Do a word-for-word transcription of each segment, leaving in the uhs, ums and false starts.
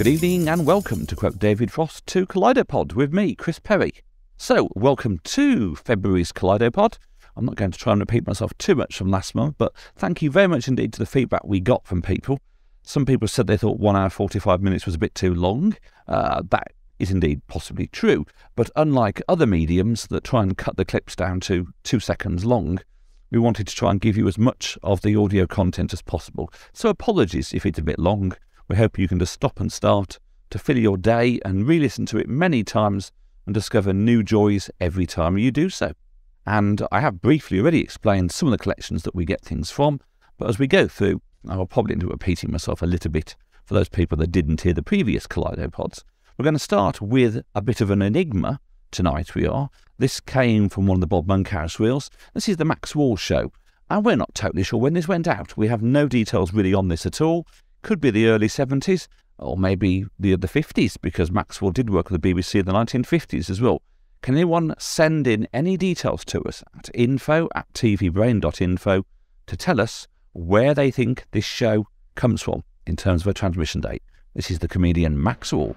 Good evening and welcome to quote David Frost to Kaleidopod with me, Chris Perry. So, welcome to February's Kaleidopod. I'm not going to try and repeat myself too much from last month, but thank you very much indeed to the feedback we got from people. Some people said they thought one hour forty-five minutes was a bit too long. Uh, that is indeed possibly true, but unlike other mediums that try and cut the clips down to two seconds long, we wanted to try and give you as much of the audio content as possible. So apologies if it's a bit long. We hope you can just stop and start to fill your day and re-listen to it many times and discover new joys every time you do so. And I have briefly already explained some of the collections that we get things from, but as we go through, I will probably end up repeating myself a little bit for those people that didn't hear the previous Kaleidopods. We're going to start with a bit of an enigma tonight we are. This came from one of the Bob Monkhouse reels. This is the Max Wall show, and we're not totally sure when this went out. We have no details really on this at all. Could be the early seventies, or maybe the, the fifties, because Maxwell did work with the B B C in the nineteen fifties as well. Can anyone send in any details to us at info at tvbrain dot info to tell us where they think this show comes from in terms of a transmission date? This is the comedian Maxwell.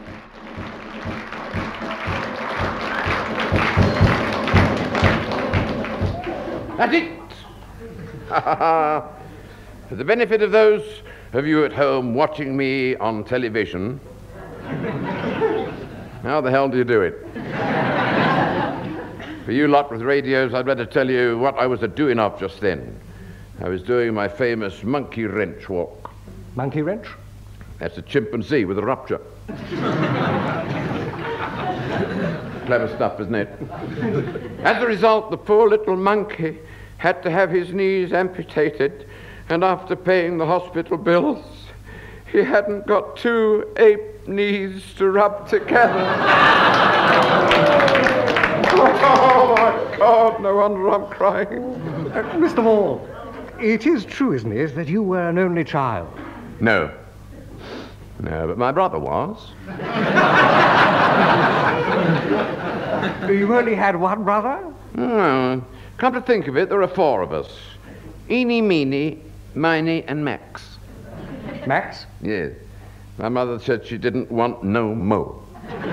That's it! For the benefit of those of you at home watching me on television, how the hell do you do it? For you lot with radios, I'd better tell you what I was a-doing of just then. I was doing my famous monkey wrench walk. Monkey wrench? That's a chimpanzee with a rupture. Clever stuff, isn't it? As a result, the poor little monkey had to have his knees amputated, and after paying the hospital bills, he hadn't got two ape knees to rub together. Oh, my God, no wonder I'm crying. Uh, Mister Wall, it is true, isn't it, that you were an only child? No. No, but my brother was. You only had one brother? No. Come to think of it, there are four of us. Eeny, meeny, miny, and Max. Max? Yes. My mother said she didn't want no mo.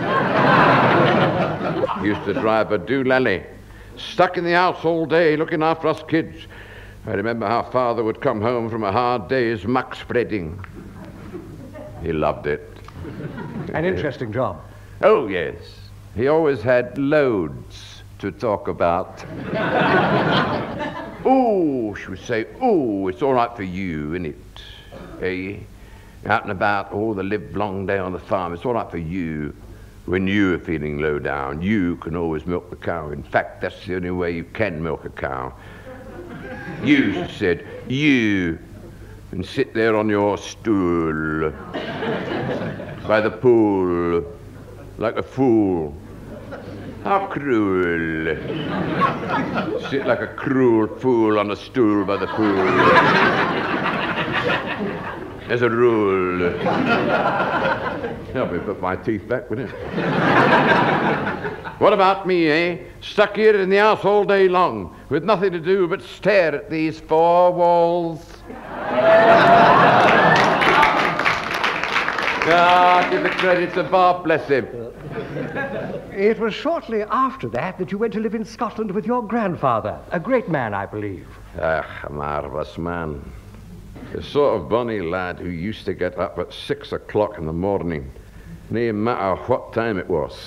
Used to drive a doolally, stuck in the house all day looking after us kids. I remember how father would come home from a hard day's muck spreading. He loved it. An interesting job. Oh, yes. He always had loads to talk about. Oh, she would say, oh, it's all right for you, isn't it? Hey, out and about all the live long day on the farm, it's all right for you. When you're feeling low down, you can always milk the cow. In fact, that's the only way you can milk a cow. You, she said, you can sit there on your stool by the pool like a fool. How cruel. Sit like a cruel fool on a stool by the pool. As a rule. Help me put my teeth back, wouldn't it? What about me, eh? Stuck here in the house all day long, with nothing to do but stare at these four walls. Ah, give the credit to Bob, bless him. It was shortly after that that you went to live in Scotland with your grandfather, a great man, I believe. Ah, a marvellous man. The sort of bonny lad who used to get up at six o'clock in the morning, no matter what time it was.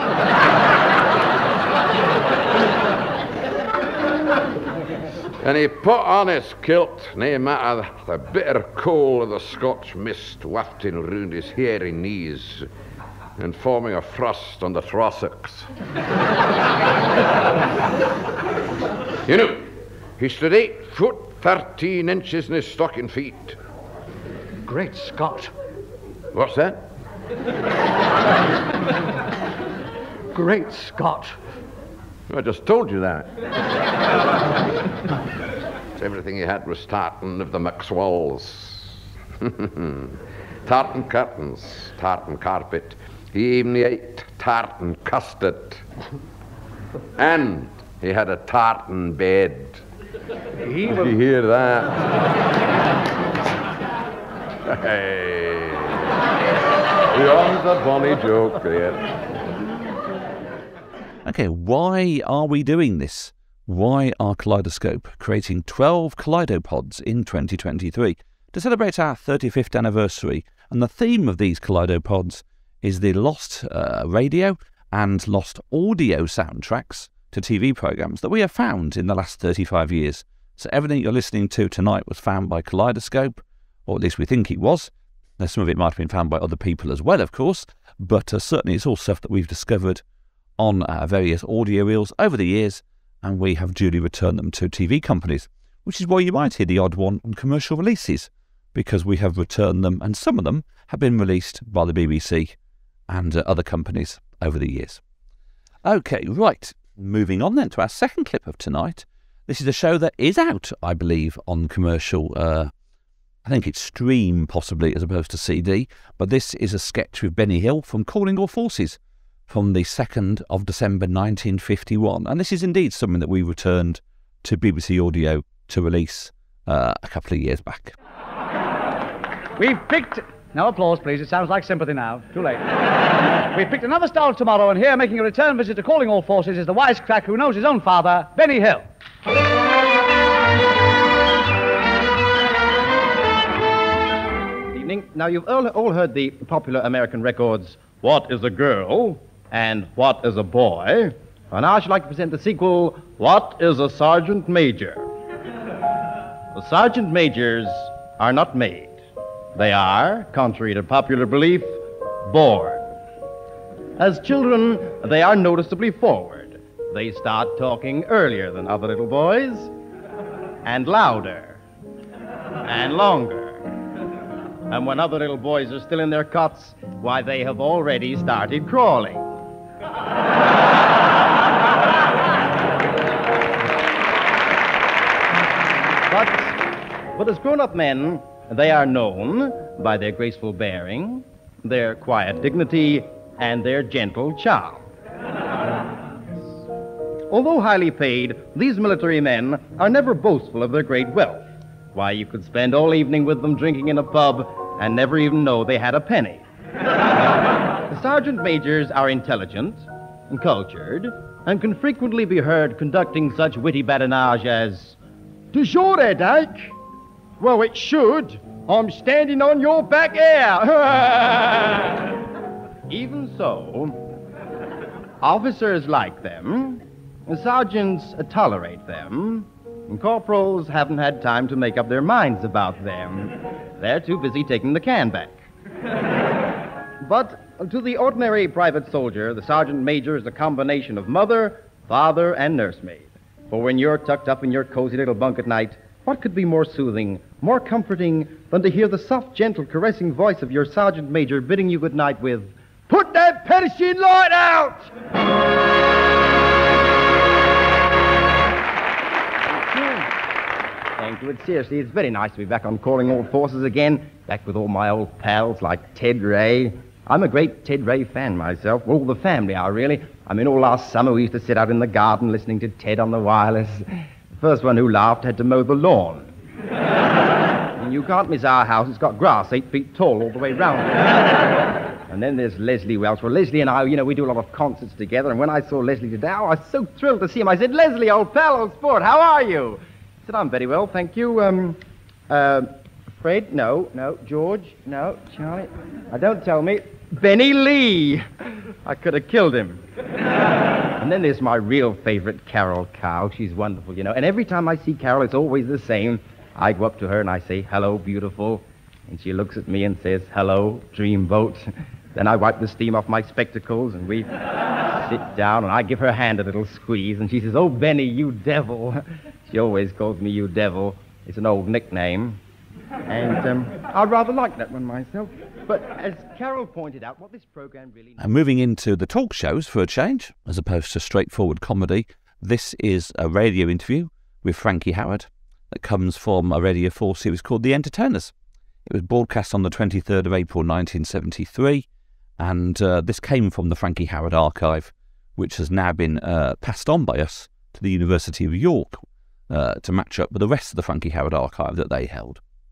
And he put on his kilt, no matter the bitter cold of the Scotch mist wafting round his hairy knees and forming a frost on the Trossachs. You know, he stood eight foot thirteen inches in his stocking feet. Great Scott. What's that? Great Scott. I just told you that. Everything he had was tartan of the Maxwells. Tartan curtains, tartan carpet. He even ate tartan custard. And he had a tartan bed. He Did was... you hear that? Hey. Beyond the bonny joke, yeah. Okay, why are we doing this? Why are Kaleidoscope creating twelve Kaleidopods in twenty twenty-three to celebrate our thirty-fifth anniversary? And the theme of these Kaleidopods is the lost uh, radio and lost audio soundtracks to T V programmes that we have found in the last thirty-five years. So everything you're listening to tonight was found by Kaleidoscope, or at least we think it was. Now, some of it might have been found by other people as well, of course, but uh, certainly it's all stuff that we've discovered on uh, various audio reels over the years, and we have duly returned them to T V companies, which is why you might hear the odd one on commercial releases, because we have returned them, and some of them have been released by the B B C and uh, other companies over the years. Okay, right, moving on then to our second clip of tonight. This is a show that is out, I believe, on commercial, uh, I think it's stream possibly as opposed to C D, but this is a sketch with Benny Hill from Calling All Forces from the second of December nineteen fifty-one, and this is indeed something that we returned to B B C Audio to release uh, a couple of years back. We've picked... No applause, please. It sounds like sympathy now. Too late. We've picked another star of tomorrow, and here making a return visit to Calling All Forces is the wisecrack who knows his own father, Benny Hill. Good evening. Now, you've all, all heard the popular American records, What is a Girl? And What is a Boy? And now I should like to present the sequel, What is a Sergeant Major? The Sergeant Majors are not made. They are, contrary to popular belief, born. As children, they are noticeably forward. They start talking earlier than other little boys, and louder, and longer. And when other little boys are still in their cots, why, they have already started crawling. But, but as grown-up men, they are known by their graceful bearing, their quiet dignity, and their gentle charm. Although highly paid, these military men are never boastful of their great wealth. Why, you could spend all evening with them drinking in a pub and never even know they had a penny. The sergeant majors are intelligent and cultured and can frequently be heard conducting such witty badinage as, "Does your head ache? Well, it should. I'm standing on your back air." Even so, officers like them, sergeants tolerate them, and corporals haven't had time to make up their minds about them. They're too busy taking the can back. But to the ordinary private soldier, the sergeant major is a combination of mother, father, and nursemaid. For when you're tucked up in your cozy little bunk at night, what could be more soothing, more comforting, than to hear the soft, gentle, caressing voice of your sergeant major bidding you good night with, "Put that perishing light out!" Thank you. It's seriously, it's very nice to be back on Calling All Forces again, back with all my old pals like Ted Ray. I'm a great Ted Ray fan myself. All the family are, really. I mean, all last summer we used to sit out in the garden listening to Ted on the wireless. The first one who laughed had to mow the lawn. And you can't miss our house. It's got grass eight feet tall all the way round. And then there's Leslie Welch. Well, Leslie and I, you know, we do a lot of concerts together, and when I saw Leslie today, oh, I was so thrilled to see him. I said, "Leslie, old pal, old sport, how are you?" He said, "I'm very well, thank you. Um, uh, Fred? No, no. George? No. Charlie? Uh, don't tell me. Benny Lee!" I could have killed him. And then there's my real favorite, Carol Cow. She's wonderful, you know. And every time I see Carol, it's always the same. I go up to her and I say, "Hello, beautiful." And she looks at me and says, "Hello, dreamboat." Then I wipe the steam off my spectacles and we sit down and I give her hand a little squeeze. And she says, "Oh, Benny, you devil." She always calls me you devil. It's an old nickname. And um, I rather like that one myself. But as Carol pointed out, what this program really... And moving into the talk shows for a change, as opposed to straightforward comedy, this is a radio interview with Frankie Howerd that comes from a Radio four series called The Entertainers. It was broadcast on the twenty-third of April nineteen seventy-three, and uh, this came from the Frankie Howerd archive, which has now been uh, passed on by us to the University of York uh, to match up with the rest of the Frankie Howerd archive that they held.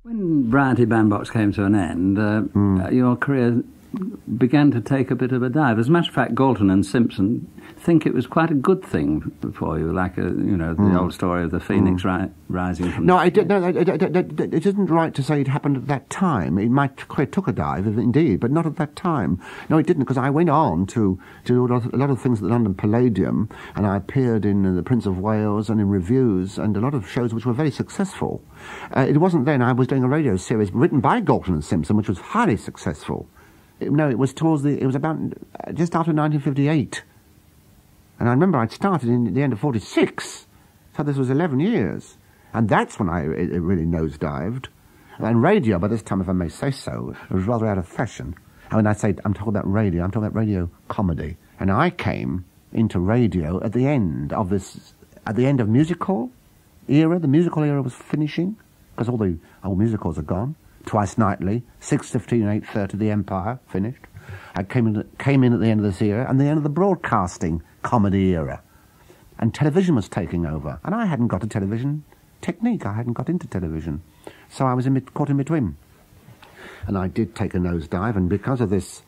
When Variety Bandbox came to an end, uh, mm. your career began to take a bit of a dive. As a matter of fact, Galton and Simpson think it was quite a good thing for you, like a, you know, the mm. old story of the phoenix mm. ri- rising from... No, the... I did, no, it, it, it, it isn't right to say it happened at that time. It, my career took a dive, indeed, but not at that time. No, it didn't, because I went on to, to do a lot, of, a lot of things at the London Palladium, and I appeared in uh, The Prince of Wales and in reviews, and a lot of shows which were very successful. Uh, it wasn't then. I was doing a radio series written by Galton and Simpson, which was highly successful. It, no, it was towards the... It was about uh, just after nineteen fifty-eight. And I remember I'd started in the end of forty-six, so this was eleven years. And that's when I it, it really nosedived. And radio, by this time, if I may say so, was rather out of fashion. And when I say I'm talking about radio, I'm talking about radio comedy. And I came into radio at the end of this... At the end of musical era. The musical era was finishing, because all the old musicals are gone. Twice Nightly, six fifteen and eight thirty, The Empire, finished. I came in, came in at the end of this era, and the end of the broadcasting comedy era. And television was taking over. And I hadn't got a television technique. I hadn't got into television. So I was in, caught in between. And I did take a nosedive, and because of this,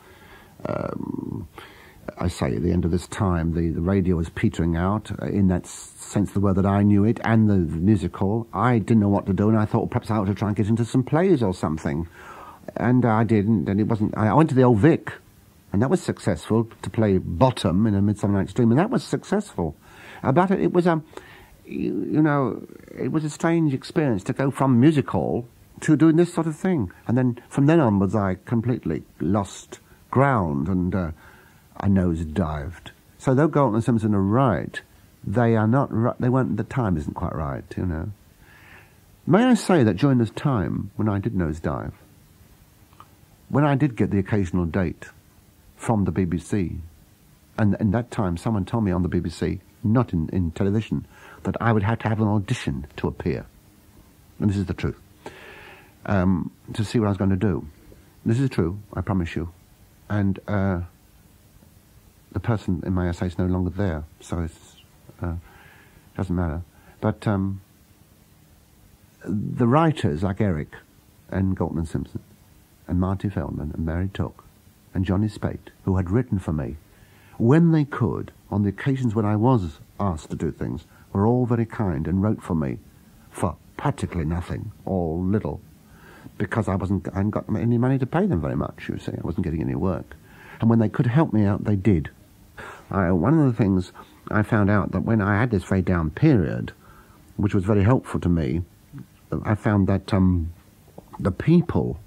um, I say at the end of this time, the, the radio was petering out, uh, in that sense of the word that I knew it, and the, the musical. I didn't know what to do, and I thought, well, perhaps I ought to try and get into some plays or something. And I didn't, and it wasn't... I went to the Old Vic, and that was successful, to play Bottom in A Midsummer Night's Dream, and that was successful. About it, it was a... You, you know, it was a strange experience to go from music hall to doing this sort of thing. And then, from then onwards, I completely lost ground, and uh, I nosedived. So though Galton and Simpson are right, they are not right, they weren't, the time isn't quite right, you know. May I say that during this time, when I did nosedive, when I did get the occasional date from the B B C, and in that time someone told me on the B B C, not in, in television, that I would have to have an audition to appear. And this is the truth. Um, to see what I was going to do. This is true, I promise you. And uh, the person in my essay is no longer there, so it uh, doesn't matter. But um, the writers, like Eric and Galton and Simpson, and Marty Feldman and Mary Took and Johnny Spate, who had written for me, when they could, on the occasions when I was asked to do things, were all very kind and wrote for me for practically nothing or little, because I wasn't, I hadn't got any money to pay them very much, you see. I wasn't getting any work. And when they could help me out, they did. I, one of the things I found out, that when I had this very down period, which was very helpful to me, I found that um, the people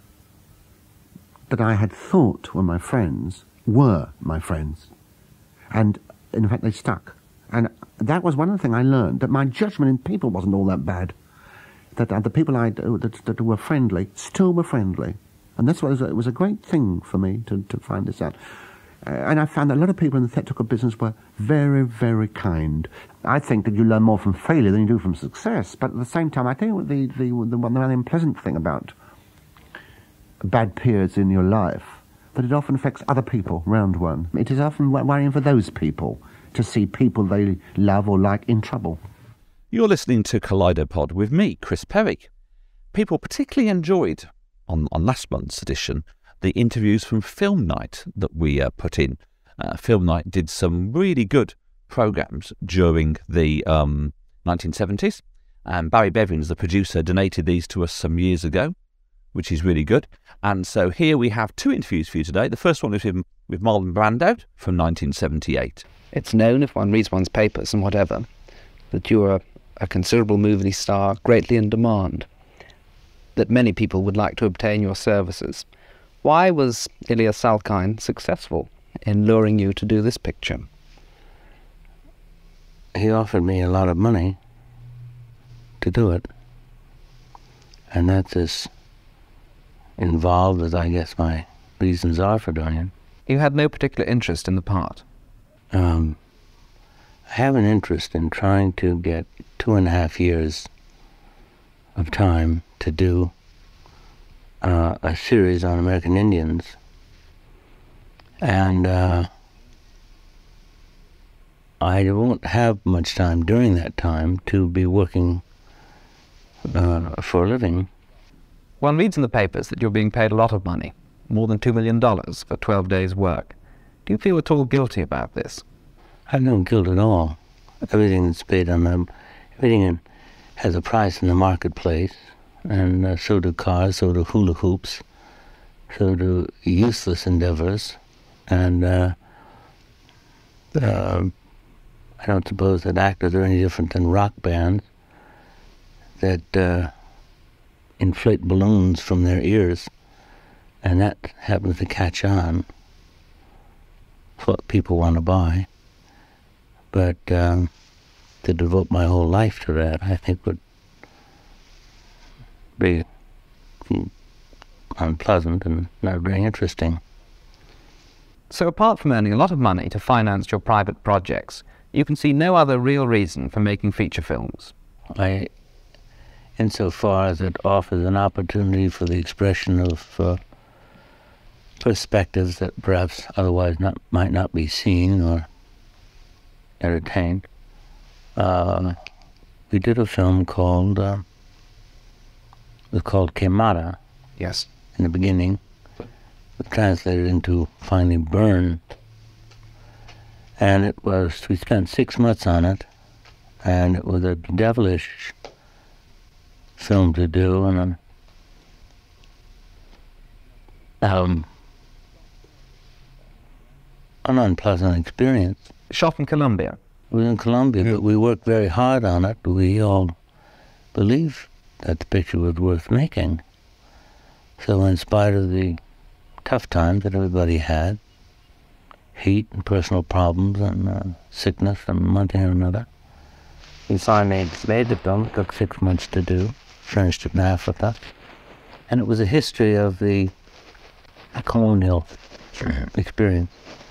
that I had thought were my friends were my friends. And, in fact, they stuck. And that was one of the things I learned, that my judgment in people wasn't all that bad. That uh, the people I, that, that were friendly still were friendly. And that's what it was, it was a great thing for me to, to find this out. Uh, and I found that a lot of people in the theatrical business were very, very kind. I think that you learn more from failure than you do from success. But at the same time, I think the, the, the one rather unpleasant thing about bad periods in your life, that it often affects other people round one. It is often worrying for those people to see people they love or like in trouble. You're listening to Kaleidopod with me, Chris Perry. People particularly enjoyed, on, on last month's edition, the interviews from Film Night that we uh, put in. Uh, Film Night did some really good programmes during the um, nineteen seventies, and Barry Bevins, the producer, donated these to us some years ago, which is really good. And so here we have two interviews for you today. The first one is with, with Marlon Brando from nineteen seventy-eight. It's known, if one reads one's papers and whatever, that you are a, a considerable movie star, greatly in demand, that many people would like to obtain your services. Why was Ilya Salkind successful in luring you to do this picture? He offered me a lot of money to do it, and that's as involved as I guess my reasons are for doing it. You had no particular interest in the part? Um, I have an interest in trying to get two and a half years of time to do uh, a series on American Indians, and uh, I won't have much time during that time to be working uh, for a living. One reads in the papers that you're being paid a lot of money, more than two million dollars for twelve days' work. Do you feel at all guilty about this? I have no guilt at all. Everything that's paid on them, everything in, has a price in the marketplace, and uh, so do cars, so do hula hoops, so do useless endeavors, and uh, uh, I don't suppose that actors are any different than rock bands that uh, inflate balloons from their ears, and that happens to catch on. It's what people want to buy. But um, to devote my whole life to that, I think would be unpleasant and not very interesting. So apart from earning a lot of money to finance your private projects, you can see no other real reason for making feature films. I, insofar as it offers an opportunity for the expression of uh, perspectives that perhaps otherwise not, might not be seen or entertained. Uh, we did a film called, uh, it was called Quemada. Yes. In the beginning. It was translated into finally Burn. And it was, we spent six months on it, and it was a devilish film to do, and a, um, an unpleasant experience. Shot in Colombia? It was in Colombia, yeah. But we worked very hard on it. We all believed that the picture was worth making. So in spite of the tough times that everybody had, heat and personal problems and uh, sickness and one thing or another, we finally made the film. It took six months to do, finished it in Africa. And it was a history of the colonial experience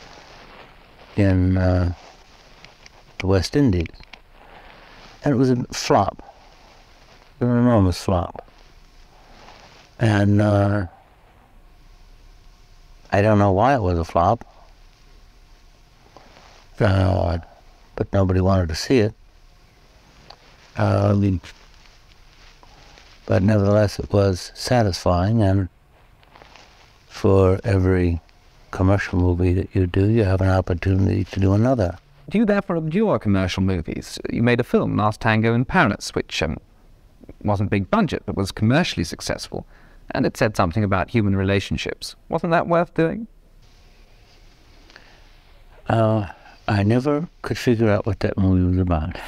in uh, the West Indies. And it was a flop, an enormous flop. And uh, I don't know why it was a flop, uh, but nobody wanted to see it. Um, but nevertheless, it was satisfying, and for every commercial movie that you do, you have an opportunity to do another. Do you therefore endure commercial movies? You made a film, Last Tango in Paris, which um, wasn't big budget, but was commercially successful, and it said something about human relationships. Wasn't that worth doing? Uh, I never could figure out what that movie was about.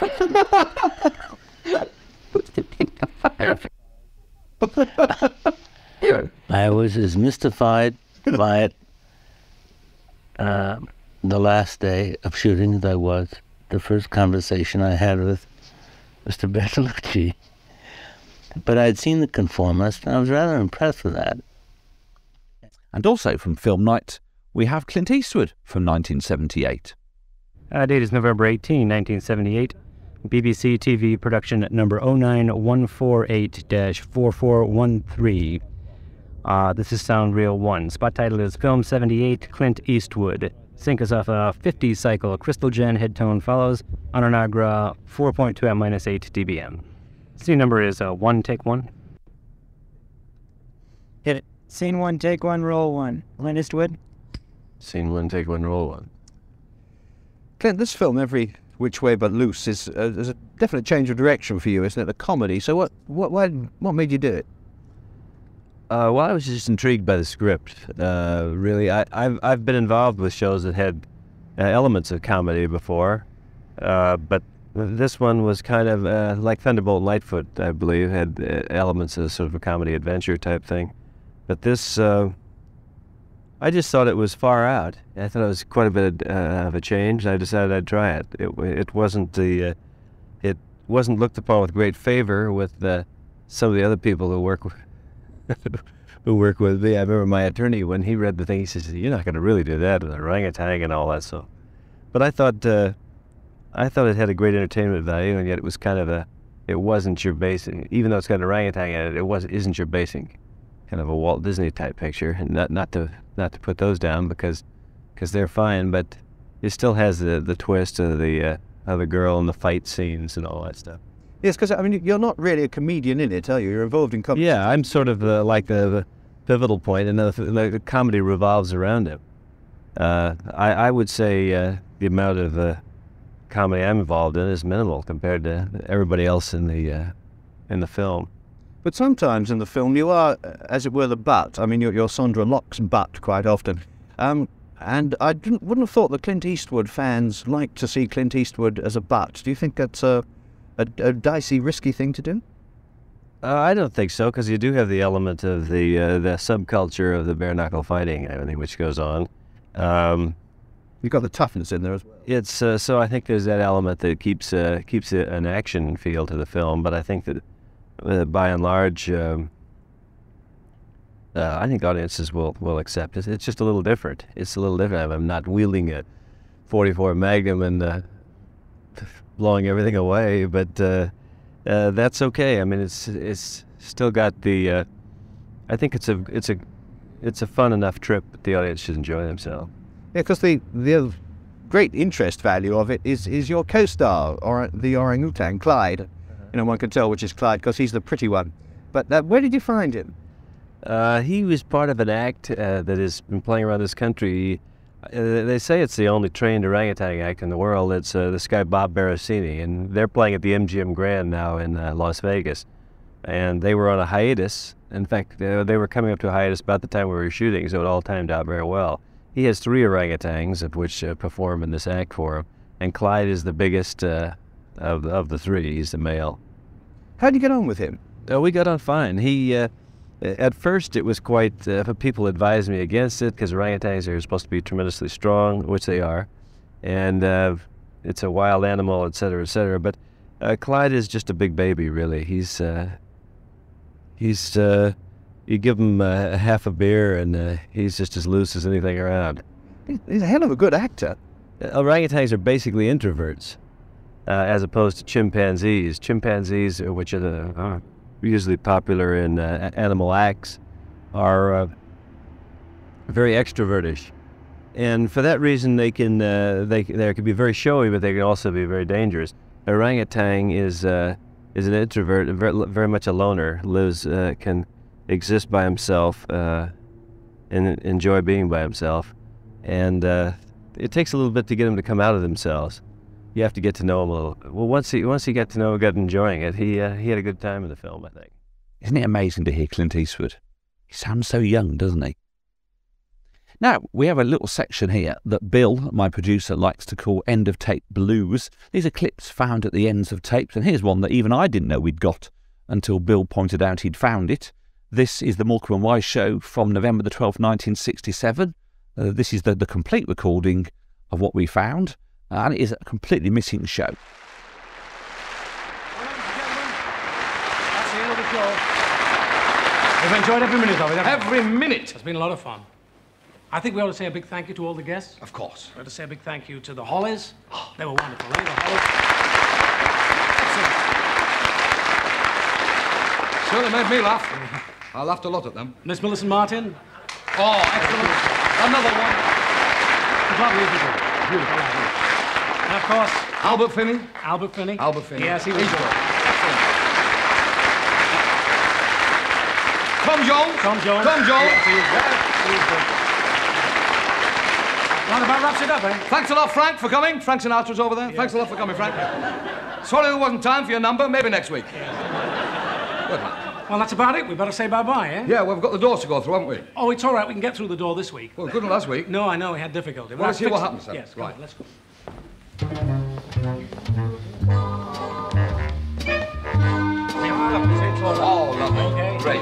I was as mystified by it uh, the last day of shooting as I was the first conversation I had with Mister Bertolucci. But I had seen The Conformist, and I was rather impressed with that. And also from Film Night, we have Clint Eastwood from nineteen seventy-eight. Uh, date is November eighteenth, nineteen seventy-eight. B B C T V production number oh nine one four eight dash four four one three. Uh, this is Sound Reel one. Spot title is Film seventy-eight, Clint Eastwood. Sync is off a fifty cycle Crystal Gen head tone follows on an Agra four point two at minus eight D B M. Scene number is uh, one, take one. Hit it. Scene one, take one, roll one. Clint Eastwood. Scene one, take one, roll one. Clint, this film, Every Which Way But Loose, is, uh, is a definite change of direction for you, isn't it? A comedy. So what what what, what made you do it? Uh, well, I was just intrigued by the script. Uh, really, I, I've I've been involved with shows that had uh, elements of comedy before, uh, but this one was kind of uh, like Thunderbolt and Lightfoot, I believe, had uh, elements of sort of a comedy adventure type thing. But this, uh, I just thought it was far out. I thought it was quite a bit of, uh, of a change. I decided I'd try it. It, it wasn't the, uh, it wasn't looked upon with great favor with uh, some of the other people who work with, who work with me. I remember my attorney, when he read the thing, he says, "You're not going to really do that with an orangutan and all that." So, but I thought, uh, I thought it had a great entertainment value, and yet it was kind of a, it wasn't your basic, even though it's got an orangutan in it, it was isn't your basic kind of a Walt Disney type picture, and not not to not to put those down because because they're fine, but it still has the the twist of the uh, of the girl and the fight scenes and all that stuff. Yes, because I mean, you're not really a comedian in it, are you? You're involved in comedy. Yeah, I'm sort of uh, like the, the pivotal point, and the, the, the comedy revolves around it. Uh, I, I would say uh, the amount of uh, comedy I'm involved in is minimal compared to everybody else in the uh, in the film. But sometimes in the film you are, as it were, the butt. I mean, you're, you're Sandra Locke's butt quite often. Um, and I didn't, wouldn't have thought that Clint Eastwood fans like to see Clint Eastwood as a butt. Do you think that's a, a, a dicey, risky thing to do? Uh, I don't think so, because you do have the element of the uh, the subculture of the bare knuckle fighting, and everything which goes on. Um, You've got the toughness in there as well. It's uh, so I think there's that element that keeps uh, keeps it an action feel to the film. But I think that uh, by and large, um, uh, I think audiences will will accept it. It's just a little different. It's a little different. I'm not wielding a forty-four Magnum and uh, blowing everything away, but uh, uh, that's okay. I mean, it's it's still got the. Uh, I think it's a it's a it's a fun enough trip that the audience should enjoy themselves. Yeah, because the the great interest value of it is is your co-star, or the orangutan, Clyde. Uh-huh. You know, one can tell which is Clyde because he's the pretty one. But uh, where did you find him? Uh, he was part of an act uh, that has been playing around this country. Uh, they say it's the only trained orangutan act in the world. It's uh, this guy Bob Barasini, and they're playing at the M G M Grand now in uh, Las Vegas. And they were on a hiatus. In fact, uh, they were coming up to a hiatus about the time we were shooting, so it all timed out very well. He has three orangutans, of which uh, perform in this act for him, and Clyde is the biggest uh, of of the three. He's the male. How did you get on with him? Uh, we got on fine. He, uh, at first, it was quite. Uh, people advised me against it because orangutans are supposed to be tremendously strong, which they are, and uh, it's a wild animal, et cetera, et cetera. But uh, Clyde is just a big baby, really. He's uh, he's. Uh, You give him uh, half a beer, and uh, he's just as loose as anything around. He's a hell of a good actor. Uh, orangutans are basically introverts, uh, as opposed to chimpanzees. Chimpanzees, which are the, uh, usually popular in uh, animal acts, are uh, very extrovertish, and for that reason, they can uh, they they can be very showy, but they can also be very dangerous. Orangutan is uh, is an introvert, very, very much a loner. Lives uh, can. exist by himself uh, and enjoy being by himself, and uh, it takes a little bit to get him to come out of themselves. You have to get to know him a little. Well, once he once he got to know him, got enjoying it, he uh, he had a good time in the film, I think. Isn't it amazing to hear Clint Eastwood? He sounds so young, doesn't he? Now, we have a little section here that Bill, my producer, likes to call End of Tape Blues. These are clips found at the ends of tapes, and here's one that even I didn't know we'd got until Bill pointed out he'd found it. This is the Morecambe and Wise show from November the twelfth, nineteen sixty-seven. Uh, this is the, the complete recording of what we found, uh, and it is a completely missing show. That's the end of the show. We've enjoyed every minute of it. Every minute. It's been a lot of fun. I think we ought to say a big thank you to all the guests. Of course. We ought to say a big thank you to the Hollies. Oh, they were wonderful, eh? The Hollies. Certainly made me laugh. I laughed a lot at them. Miss Millicent Martin. Oh, excellent. Another one. Beautiful. Beautiful. And of course, Albert Finney. Albert Finney. Albert Finney. Yes, he was He's good. good. Excellent. Tom Jones. Tom Jones. Tom Jones. Yes, he was good. He was good. Well, that about wraps it up, eh? Thanks a lot, Frank, for coming. Frank Sinatra's over there. Yes. Thanks a lot for coming, Frank. Sorry there wasn't time for your number. Maybe next week. Good, man. Well, that's about it. We better say bye-bye, eh? Yeah, we've got the doors to go through, haven't we? Oh, it's all right. We can get through the door this week. Well, couldn't last week. No, I know. We had difficulty. Well, let's see what happens then. Yes, right. On, let's go. Oh, lovely. Okay. Great.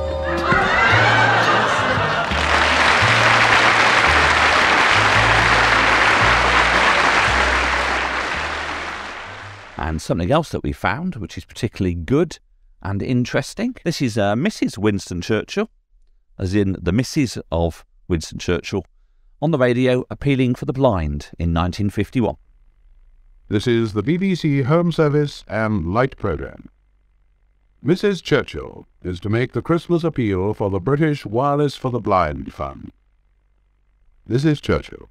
And something else that we found, which is particularly good and interesting. This is uh, Missus Winston Churchill, as in the Missus of Winston Churchill, on the radio appealing for the blind in nineteen fifty-one. This is the B B C Home Service and Light Programme. Missus Churchill is to make the Christmas appeal for the British Wireless for the Blind Fund. This is Churchill.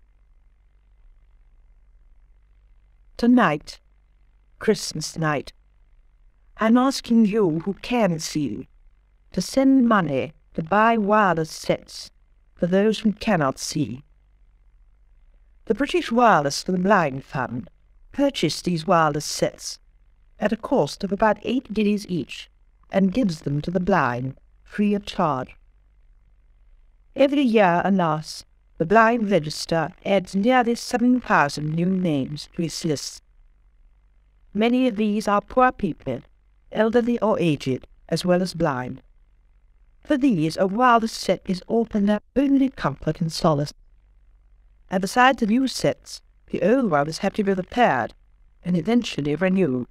Tonight, Christmas night, I'm asking you who can see to send money to buy wireless sets for those who cannot see. The British Wireless for the Blind Fund purchased these wireless sets at a cost of about eight guineas each and gives them to the blind free of charge. Every year, alas, the Blind Register adds nearly seven thousand new names to its list. Many of these are poor people, elderly or aged, as well as blind. For these, a wireless set is often their only comfort and solace. And besides the new sets, the old ones have to be repaired and eventually renewed.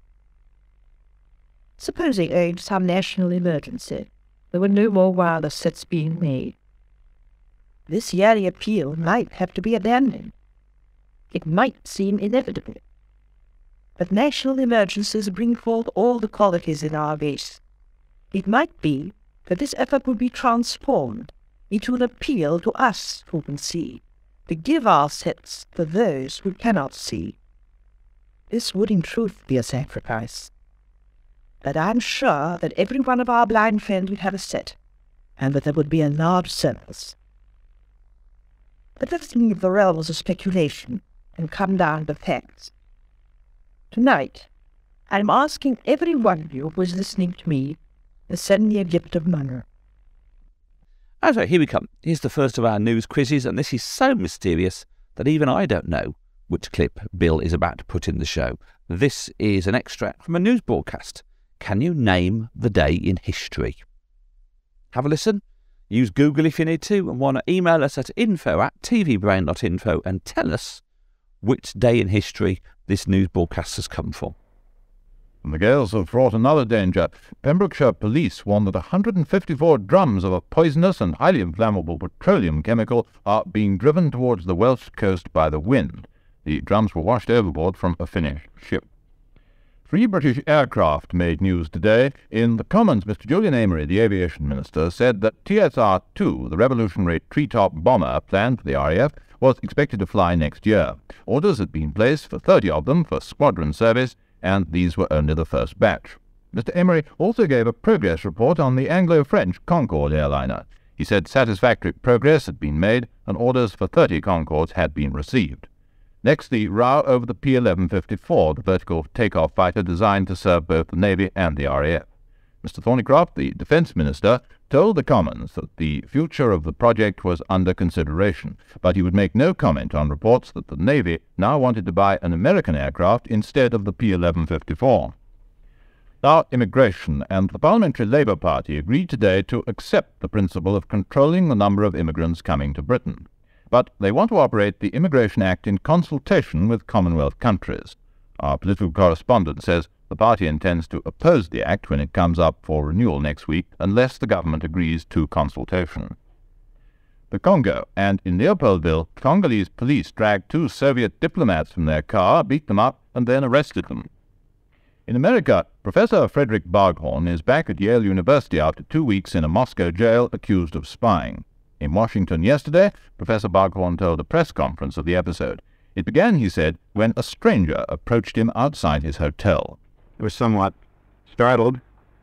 Supposing, owing to some national emergency, there were no more wireless sets being made, this yearly appeal might have to be abandoned. It might seem inevitable. But national emergencies bring forth all the qualities in our race. It might be that this effort would be transformed into an appeal to us who can see, to give our sets to those who cannot see. This would in truth be a sacrifice. But I'm sure that every one of our blind friends would have a set, and that there would be a large surplus. But let's leave the realms of speculation and come down to facts. Tonight, I'm asking every one of you who is listening to me to send me a gift of money. Okay, here we come. Here's the first of our news quizzes, and this is so mysterious that even I don't know which clip Bill is about to put in the show. This is an extract from a news broadcast. Can you name the day in history? Have a listen. Use Google if you need to, and want to email us at info at tvbrain dot info and tell us which day in history this news broadcast has come from. The gales have brought another danger. Pembrokeshire police warn that one hundred fifty-four drums of a poisonous and highly inflammable petroleum chemical are being driven towards the Welsh coast by the wind. The drums were washed overboard from a Finnish ship. Three British aircraft made news today. In the Commons, Mister Julian Amery, the aviation minister, said that T S R two, the revolutionary treetop bomber planned for the R A F, was expected to fly next year. Orders had been placed for thirty of them for squadron service, and these were only the first batch. Mister Emery also gave a progress report on the Anglo-French Concorde airliner. He said satisfactory progress had been made and orders for thirty Concordes had been received. Next, the row over the P eleven fifty-four, the vertical takeoff fighter designed to serve both the Navy and the R A F. Mister Thornycroft, the Defence Minister, told the Commons that the future of the project was under consideration, but he would make no comment on reports that the Navy now wanted to buy an American aircraft instead of the P eleven fifty-four. Now, immigration and the Parliamentary Labour Party agreed today to accept the principle of controlling the number of immigrants coming to Britain. But they want to operate the Immigration Act in consultation with Commonwealth countries. Our political correspondent says the party intends to oppose the Act when it comes up for renewal next week unless the government agrees to consultation. The Congo, and in Leopoldville, Congolese police dragged two Soviet diplomats from their car, beat them up, and then arrested them. In America, Professor Frederick Barghorn is back at Yale University after two weeks in a Moscow jail accused of spying. In Washington yesterday, Professor Barghorn told a press conference of the episode. It began, he said, when a stranger approached him outside his hotel. I was somewhat startled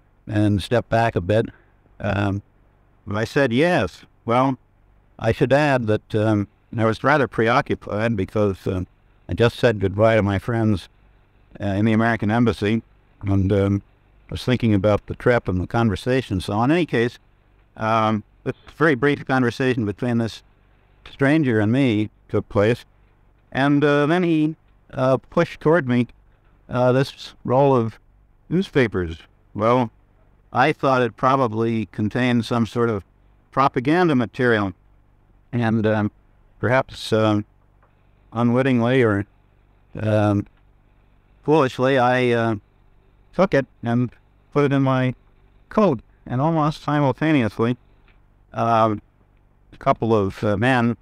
and stepped back a bit. Um, I said yes. Well, I should add that um, I was rather preoccupied because uh, I just said goodbye to my friends uh, in the American Embassy, and um, I was thinking about the trip and the conversation. So in any case, um, this very brief conversation between this stranger and me took place, and uh, then he uh, pushed toward me uh, this roll of newspapers. Well, I thought it probably contained some sort of propaganda material, and um, perhaps um, unwittingly or um, foolishly, I uh, took it and put it in my coat, and almost simultaneously, uh, a couple of uh, men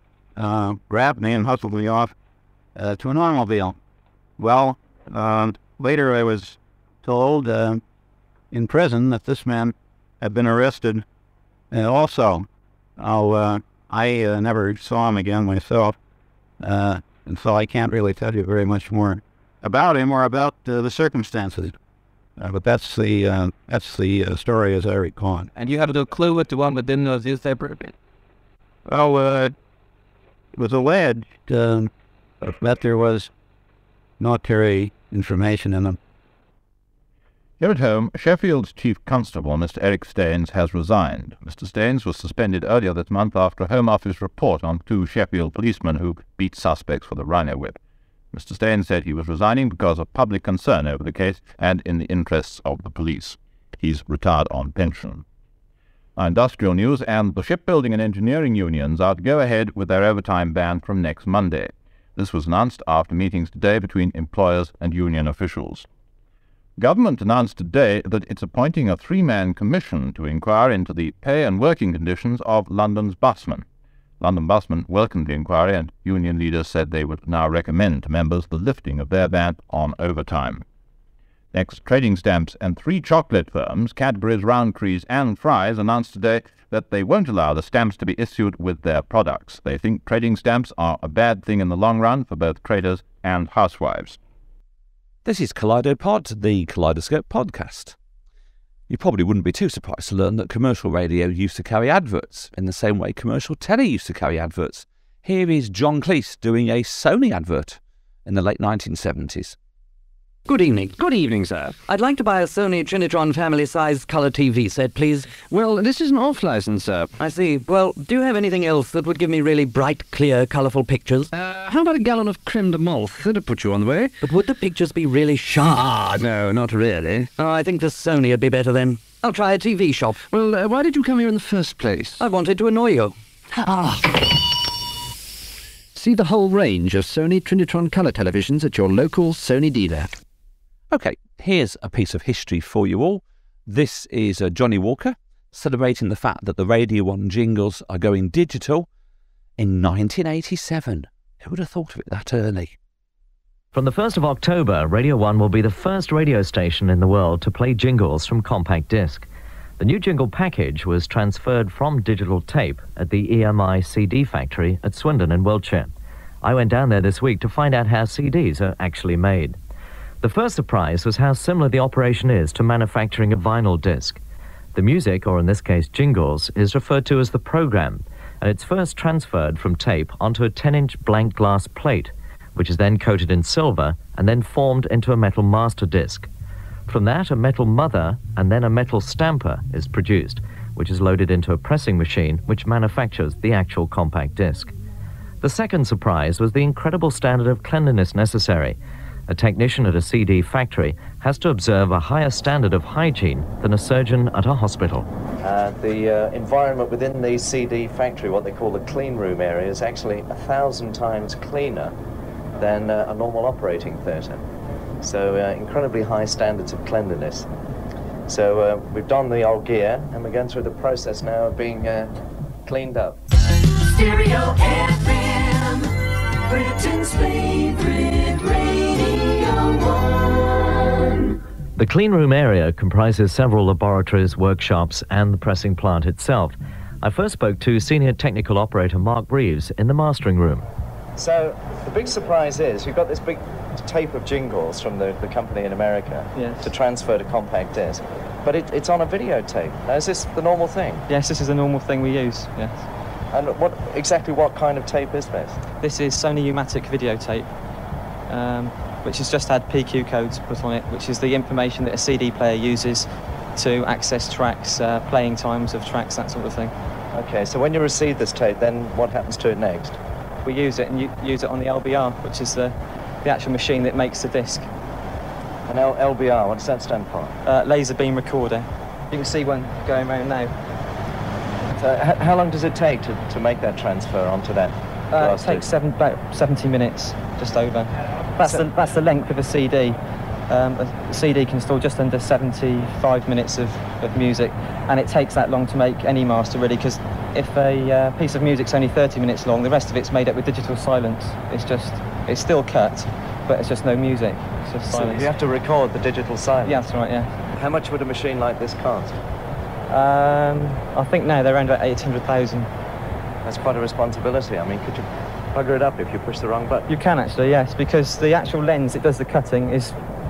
uh, grabbed me and hustled me off uh, to an automobile. Well, uh, later I was told uh, in prison that this man had been arrested uh, also. Oh, uh, I uh, never saw him again myself, uh, and so I can't really tell you very much more about him or about uh, the circumstances. Uh, but that's the uh, that's the uh, story as I recall it. And you had no clue what the one within the newspaper? Well, uh, it was alleged um, that there was military information in them. Here at home, Sheffield's chief constable, Mister Eric Staines, has resigned. Mister Staines was suspended earlier this month after a Home Office report on two Sheffield policemen who beat suspects for the Rhino Whip. Mister Staines said he was resigning because of public concern over the case and in the interests of the police. He's retired on pension. Our industrial news, and the shipbuilding and engineering unions are to go ahead with their overtime ban from next Monday. This was announced after meetings today between employers and union officials. Government announced today that it's appointing a three-man commission to inquire into the pay and working conditions of London's busmen. London busmen welcomed the inquiry, and union leaders said they would now recommend to members the lifting of their ban on overtime. Next, trading stamps and three chocolate firms, Cadbury's, Roundtree's and Fry's, announced today that they won't allow the stamps to be issued with their products. They think trading stamps are a bad thing in the long run for both traders and housewives. This is Kaleidopod, the Kaleidoscope podcast. You probably wouldn't be too surprised to learn that commercial radio used to carry adverts in the same way commercial telly used to carry adverts. Here is John Cleese doing a Sony advert in the late nineteen seventies. Good evening. Good evening, sir. I'd like to buy a Sony Trinitron family-sized colour T V set, please. Well, this is an off-licence, sir. I see. Well, do you have anything else that would give me really bright, clear, colourful pictures? Uh, how about a gallon of creme de menthe? That'd put you on the way. But would the pictures be really sharp? Ah, no, not really. Oh, I think the Sony would be better then. I'll try a T V shop. Well, uh, why did you come here in the first place? I wanted to annoy you. Ah. See the whole range of Sony Trinitron colour televisions at your local Sony dealer. OK, here's a piece of history for you all. This is uh, Johnny Walker celebrating the fact that the Radio one jingles are going digital in nineteen eighty-seven. Who would have thought of it that early? From the first of October, Radio one will be the first radio station in the world to play jingles from compact disc. The new jingle package was transferred from digital tape at the E M I C D factory at Swindon in Wiltshire. I went down there this week to find out how C Ds are actually made. The first surprise was how similar the operation is to manufacturing a vinyl disc. The music, or in this case jingles, is referred to as the program, and it's first transferred from tape onto a ten-inch blank glass plate, which is then coated in silver and then formed into a metal master disc. From that, a metal mother and then a metal stamper is produced, which is loaded into a pressing machine which manufactures the actual compact disc. The second surprise was the incredible standard of cleanliness necessary. A technician at a C D factory has to observe a higher standard of hygiene than a surgeon at a hospital. Uh, the uh, environment within the C D factory, what they call the clean room area, is actually a thousand times cleaner than uh, a normal operating theatre. So uh, incredibly high standards of cleanliness. So uh, we've donned the old gear and we're going through the process now of being uh, cleaned up. Stereo F M, Britain's favorite Radio one. The clean room area comprises several laboratories, workshops, and the pressing plant itself. I first spoke to senior technical operator Mark Reeves in the mastering room. So the big surprise is you've got this big tape of jingles from the, the company in America yes. to transfer to compact disc, but it, it's on a videotape. Now, is this the normal thing? Yes, this is the normal thing we use, yes. And what exactly what kind of tape is this? This is Sony U-matic videotape, um, which has just had P Q codes put on it, which is the information that a C D player uses to access tracks, uh, playing times of tracks, that sort of thing. Okay, so when you receive this tape, then what happens to it next? We use it and u use it on the L B R, which is the, the actual machine that makes the disc. An L LBR, what does that stand for? Uh, laser beam recorder. You can see one going around now. So how long does it take to, to make that transfer onto that? Uh, it takes seven, about seventy minutes, just over. That's, so, the, that's the length of a C D. Um, a C D can store just under seventy-five minutes of, of music, and it takes that long to make any master, really, because if a uh, piece of music's only thirty minutes long, the rest of it's made up with digital silence. It's just, it's still cut, but it's just no music. It's just silence. So you have to record the digital silence? Yeah, that's right, yeah. How much would a machine like this cost? Um, I think now they're around about eight hundred thousand. That's quite a responsibility. I mean, could you bugger it up if you push the wrong button? You can actually, yes, because the actual lens that does the cutting is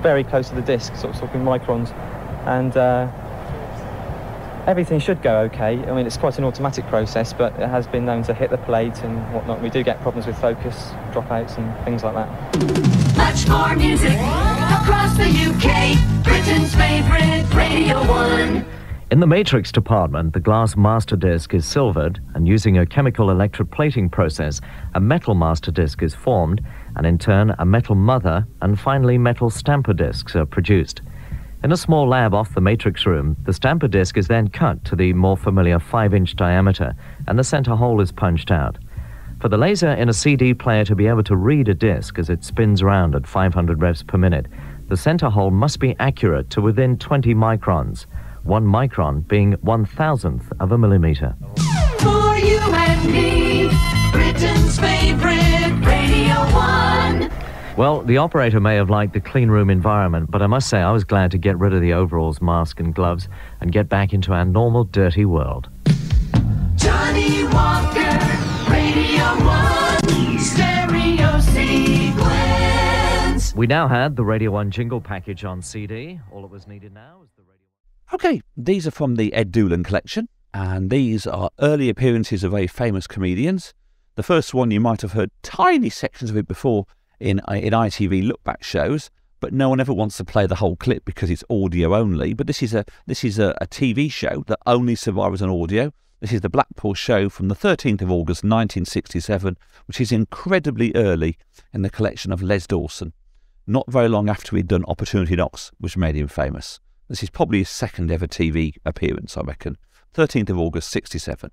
very close to the disc, sort of talking microns, and uh, everything should go okay. I mean, it's quite an automatic process, but it has been known to hit the plate and whatnot. We do get problems with focus, dropouts and things like that. Much more music across the U K, Britain's favourite Radio one. In the matrix department, the glass master disc is silvered, and using a chemical electroplating process, a metal master disc is formed, and in turn, a metal mother and finally metal stamper discs are produced. In a small lab off the matrix room, the stamper disc is then cut to the more familiar five inch diameter, and the center hole is punched out. For the laser in a C D player to be able to read a disc as it spins around at five hundred revs per minute, the center hole must be accurate to within twenty microns, one micron being one thousandth of a millimeter. For you and me, Britain's favourite Radio one. Well, the operator may have liked the clean room environment, but I must say I was glad to get rid of the overalls, mask and gloves and get back into our normal dirty world. Johnny Walker, Radio one, stereo sequence. We now had the Radio one jingle package on C D. All that was needed now is the Radio one. Okay, these are from the Ed Doolan collection, and these are early appearances of very famous comedians. The first one, you might have heard tiny sections of it before in, in I T V look-back shows, but no one ever wants to play the whole clip because it's audio only. But this is a this is a, a T V show that only survives on audio. This is the Blackpool show from the thirteenth of August nineteen sixty-seven, which is incredibly early in the collection of Les Dawson. Not very long after he'd done Opportunity Knocks, which made him famous. This is probably his second ever T V appearance, I reckon. thirteenth of August sixty-seven.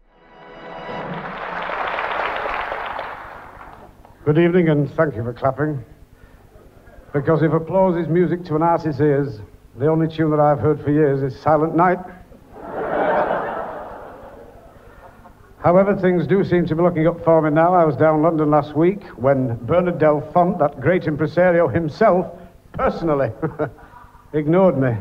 Good evening, and thank you for clapping. Because if applause is music to an artist's ears, the only tune that I've heard for years is Silent Night. However, things do seem to be looking up for me now. I was down London last week when Bernard Del Font, that great impresario himself, personally ignored me.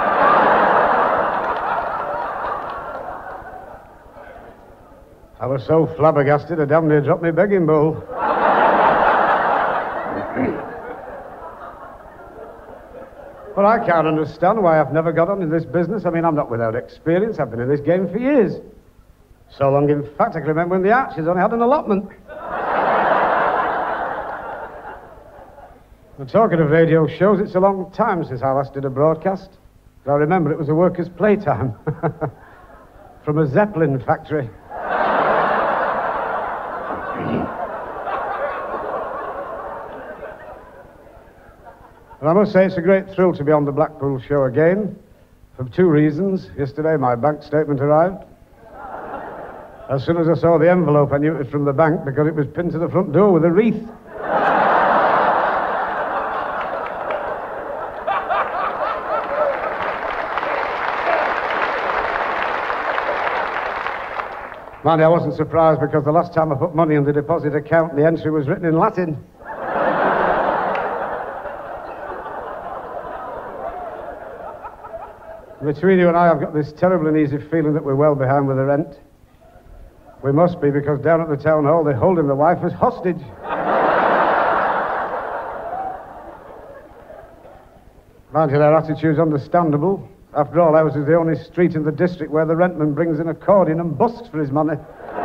I was so flabbergasted I damn near dropped my begging bowl. But I can't understand why I've never got on in this business. I mean, I'm not without experience. I've been in this game for years. So long, in fact, I can remember when the Archers only had an allotment. And talking of radio shows, it's a long time since I last did a broadcast. I remember it was a worker's playtime from a Zeppelin factory. And I must say it's a great thrill to be on the Blackpool show again, for two reasons. Yesterday my bank statement arrived. As soon as I saw the envelope, I knew it was from the bank because it was pinned to the front door with a wreath. Mind you, I wasn't surprised because the last time I put money in the deposit account, the entry was written in Latin. Between you and I, I've got this terrible and easy feeling that we're well behind with the rent. We must be, because down at the town hall, they're holding the wife as hostage. Mind you, their attitude's understandable. After all, ours is the only street in the district where the rentman brings an accordion and busks for his money.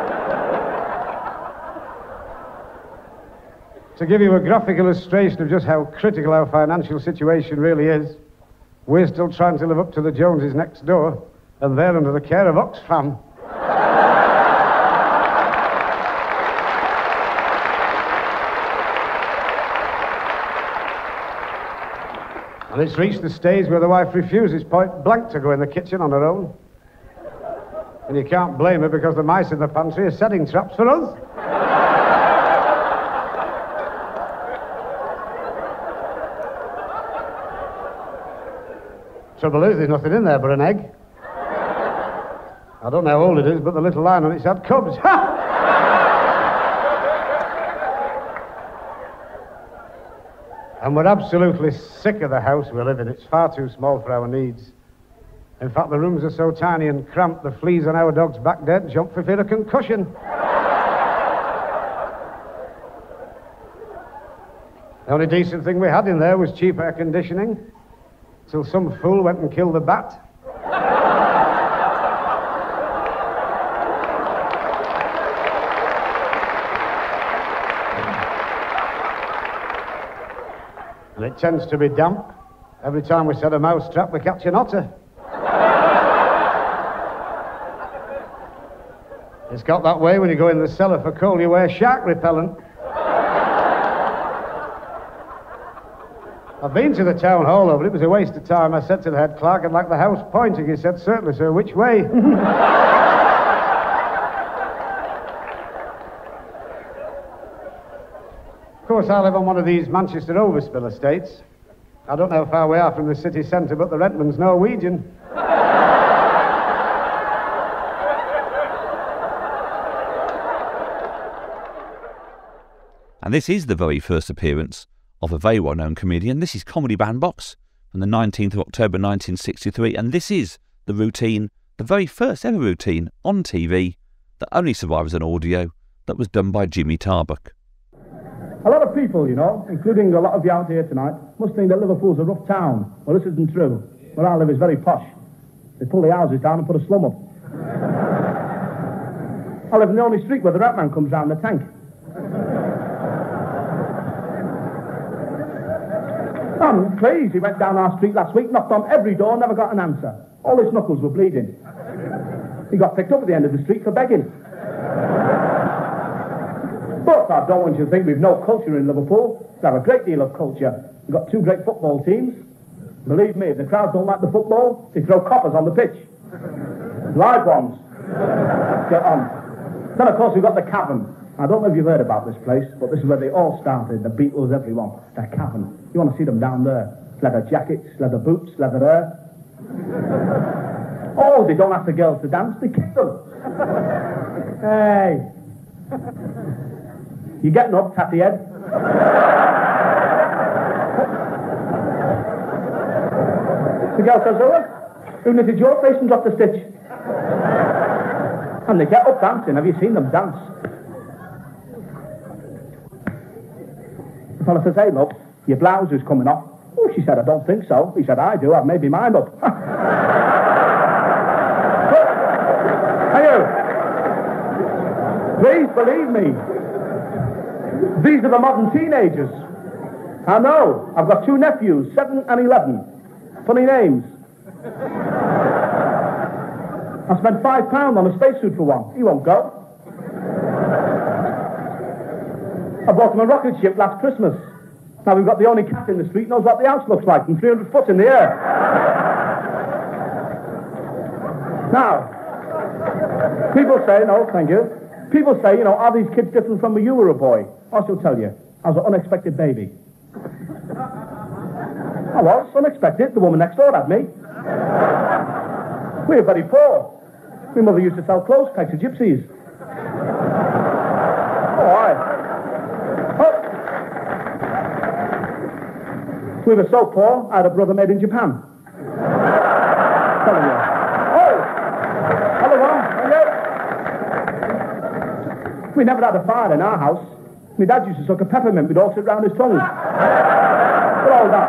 To give you a graphic illustration of just how critical our financial situation really is, we're still trying to live up to the Joneses next door, and they're under the care of Oxfam. And it's reached the stage where the wife refuses point blank to go in the kitchen on her own. And you can't blame her because the mice in the pantry are setting traps for us. Trouble is, there's nothing in there but an egg. I don't know how old it is, but the little line on it's had cubs. Ha! And we're absolutely sick of the house we live in. It's far too small for our needs. In fact, the rooms are so tiny and cramped, the fleas on our dog's back dead jump for fear of concussion. The only decent thing we had in there was cheap air conditioning. till some fool went and killed the bat. And it tends to be damp. Every time we set a mouse trap, we catch an otter. It's got that way when you go in the cellar for coal, you wear shark repellent. I've been to the town hall over it. It was a waste of time. I said to the head clerk, I'd like the house pointing. He said, certainly, sir. Which way? Of course, I live on one of these Manchester overspill estates. I don't know how far we are from the city centre, but the rentman's Norwegian. And this is the very first appearance of a very well-known comedian. This is Comedy Bandbox from the nineteenth of October nineteen sixty-three, and this is the routine, the very first ever routine on T V that only survives on audio, that was done by Jimmy Tarbuck. A lot of people, you know, including a lot of you out here tonight, must think that Liverpool's a rough town. Well, this isn't true. Where I live is very posh. They pull the houses down and put a slum up. I live in the only street where the rat man comes round the tank. I'm pleased. He went down our street last week, knocked on every door, never got an answer. All his knuckles were bleeding. He got picked up at the end of the street for begging. But I don't want you to think we've no culture in Liverpool. We have a great deal of culture. We've got two great football teams. Believe me, if the crowd don't like the football, they throw coppers on the pitch. Live ones. Get on. Then, of course, we've got the Cavern. I don't know if you've heard about this place, but this is where they all started, the Beatles, everyone. The Cavern. You want to see them down there. Leather jackets, leather boots, leather hair. Oh, they don't ask the girls to dance, they kick them. Hey. You getting up, tatty head? The girl says, oh, who knitted your face and dropped the stitch? And they get up dancing. Have you seen them dance? The fella says, hey, look, your blouse is coming off. Oh, she said, I don't think so. He said, I do. I've made my mind up. Hey, you. Please believe me. These are the modern teenagers. I know. I've got two nephews, seven and eleven. Funny names. I spent five pounds on a spacesuit for one. He won't go. I bought him a rocket ship last Christmas. Now we've got the only cat in the street knows what the house looks like from three hundred foot in the air. Now, people say, no, thank you. People say, you know, are these kids different from when you were a boy? I shall tell you, I was an unexpected baby. I was, unexpected. The woman next door had me. We were very poor. My mother used to sell clothes pegs to gypsies. Oh, aye. Oh. We were so poor, I had a brother made in Japan. Telling you. Oh! Hello, hello. We never had a fire in our house. My dad used to suck a peppermint with all sit round his tongue. But all that.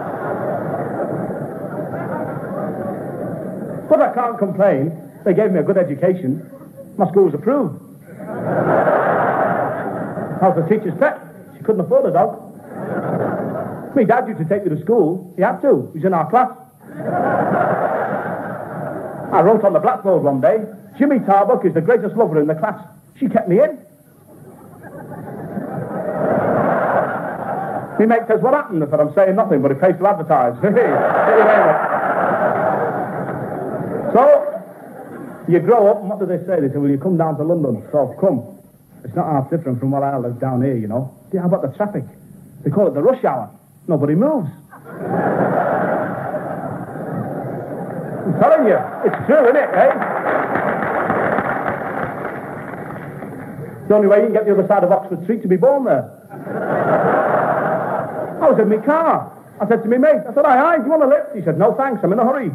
But I can't complain. They gave me a good education. My school was approved. I was the teacher's pet. She couldn't afford a dog. My dad used to take me to school. He had to. He was in our class. I wrote on the blackboard one day, Jimmy Tarbuck is the greatest lover in the class. She kept me in. My mate says, what happened? I said, I'm saying nothing, but it pays to advertise. So, you grow up, and what do they say? They say, well, you come down to London. So, I've come. It's not half different from what I live down here, you know. Yeah, how about the traffic? They call it the rush hour. Nobody moves. I'm telling you, it's true, isn't it, eh? It's the only way you can get the other side of Oxford Street to be born there. I was in my car. I said to my mate, I said, aye, aye, do you want a lift? He said, no, thanks, I'm in a hurry.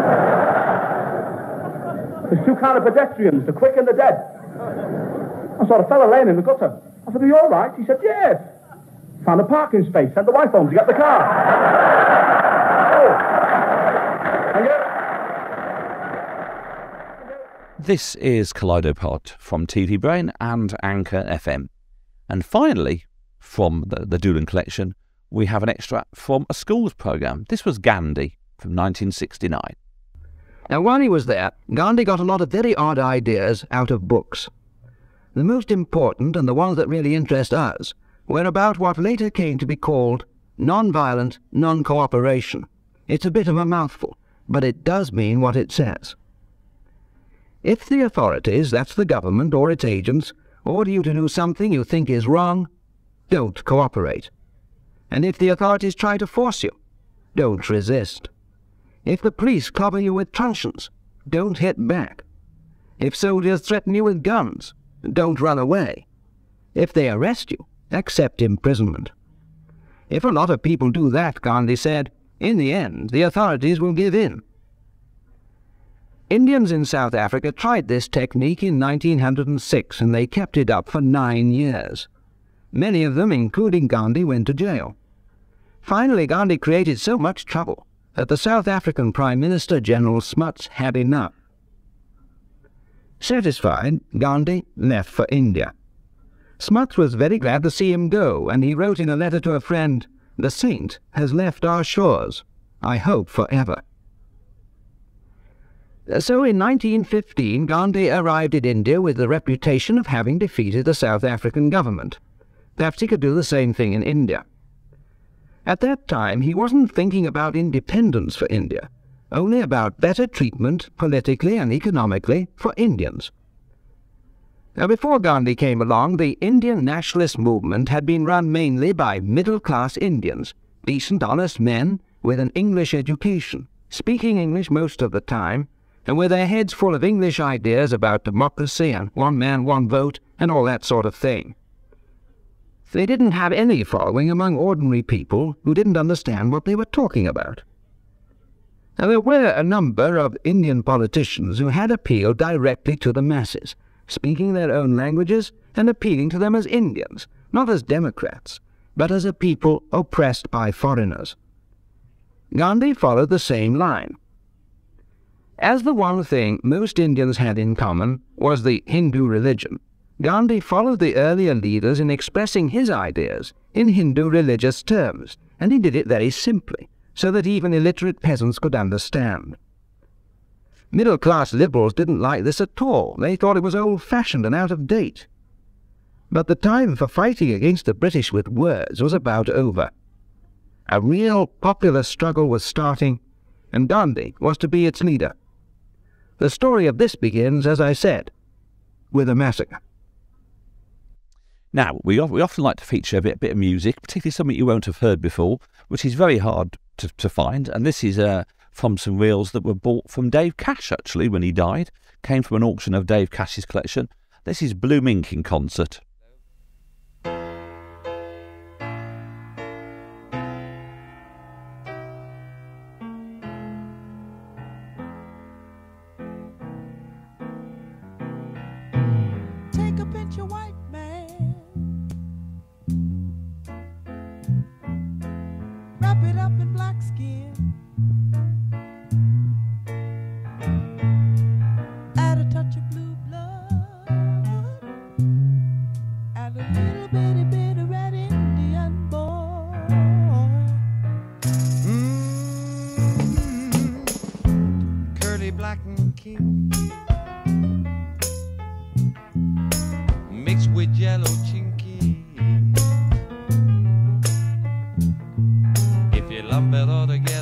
There's two kind of pedestrians, the quick and the dead. I saw a fella laying in the gutter. I said, are you all right? He said, yes. Found a parking space, sent the wife home to get the car. Oh. This is Kaleidopod from T V Brain and Anchor F M. And finally, from the, the Doolan collection, we have an extract from a school's programme. This was Gandhi from nineteen sixty-nine. Now, while he was there, Gandhi got a lot of very odd ideas out of books. The most important, and the ones that really interest us, were about what later came to be called non-violent non-cooperation. It's a bit of a mouthful, but it does mean what it says. If the authorities, that's the government or its agents, order you to do something you think is wrong, don't cooperate. And if the authorities try to force you, don't resist. If the police clobber you with truncheons, don't hit back. If soldiers threaten you with guns, don't run away. If they arrest you, accept imprisonment. If a lot of people do that, Gandhi said, in the end, the authorities will give in. Indians in South Africa tried this technique in nineteen oh six, and they kept it up for nine years. Many of them, including Gandhi, went to jail. Finally, Gandhi created so much trouble that the South African Prime Minister, General Smuts, had enough. Satisfied, Gandhi left for India. Smuts was very glad to see him go, and he wrote in a letter to a friend, "The saint has left our shores, I hope forever." So in nineteen fifteen, Gandhi arrived in India with the reputation of having defeated the South African government. Perhaps he could do the same thing in India. At that time, he wasn't thinking about independence for India, only about better treatment, politically and economically, for Indians. Now, before Gandhi came along, the Indian nationalist movement had been run mainly by middle-class Indians, decent, honest men with an English education, speaking English most of the time, and with their heads full of English ideas about democracy and one man, one vote, and all that sort of thing. They didn't have any following among ordinary people who didn't understand what they were talking about. Now, there were a number of Indian politicians who had appealed directly to the masses, speaking their own languages and appealing to them as Indians, not as Democrats, but as a people oppressed by foreigners. Gandhi followed the same line. As the one thing most Indians had in common was the Hindu religion, Gandhi followed the earlier leaders in expressing his ideas in Hindu religious terms, and he did it very simply, so that even illiterate peasants could understand. Middle-class liberals didn't like this at all. They thought it was old-fashioned and out of date. But the time for fighting against the British with words was about over. A real popular struggle was starting, and Gandhi was to be its leader. The story of this begins, as I said, with a massacre. Now, we, we often like to feature a bit, bit of music, particularly something you won't have heard before, which is very hard to, to find. And this is uh, from some reels that were bought from Dave Cash, actually, when he died. Came from an auction of Dave Cash's collection. This is Blue Mink in concert. Take a pinch of white man, wrap it up in black skin, add a touch of blue blood, add a little bitty bit of red Indian boy. Mm-hmm. Curly black and king, mixed with yellow chinky. If you lump it all together,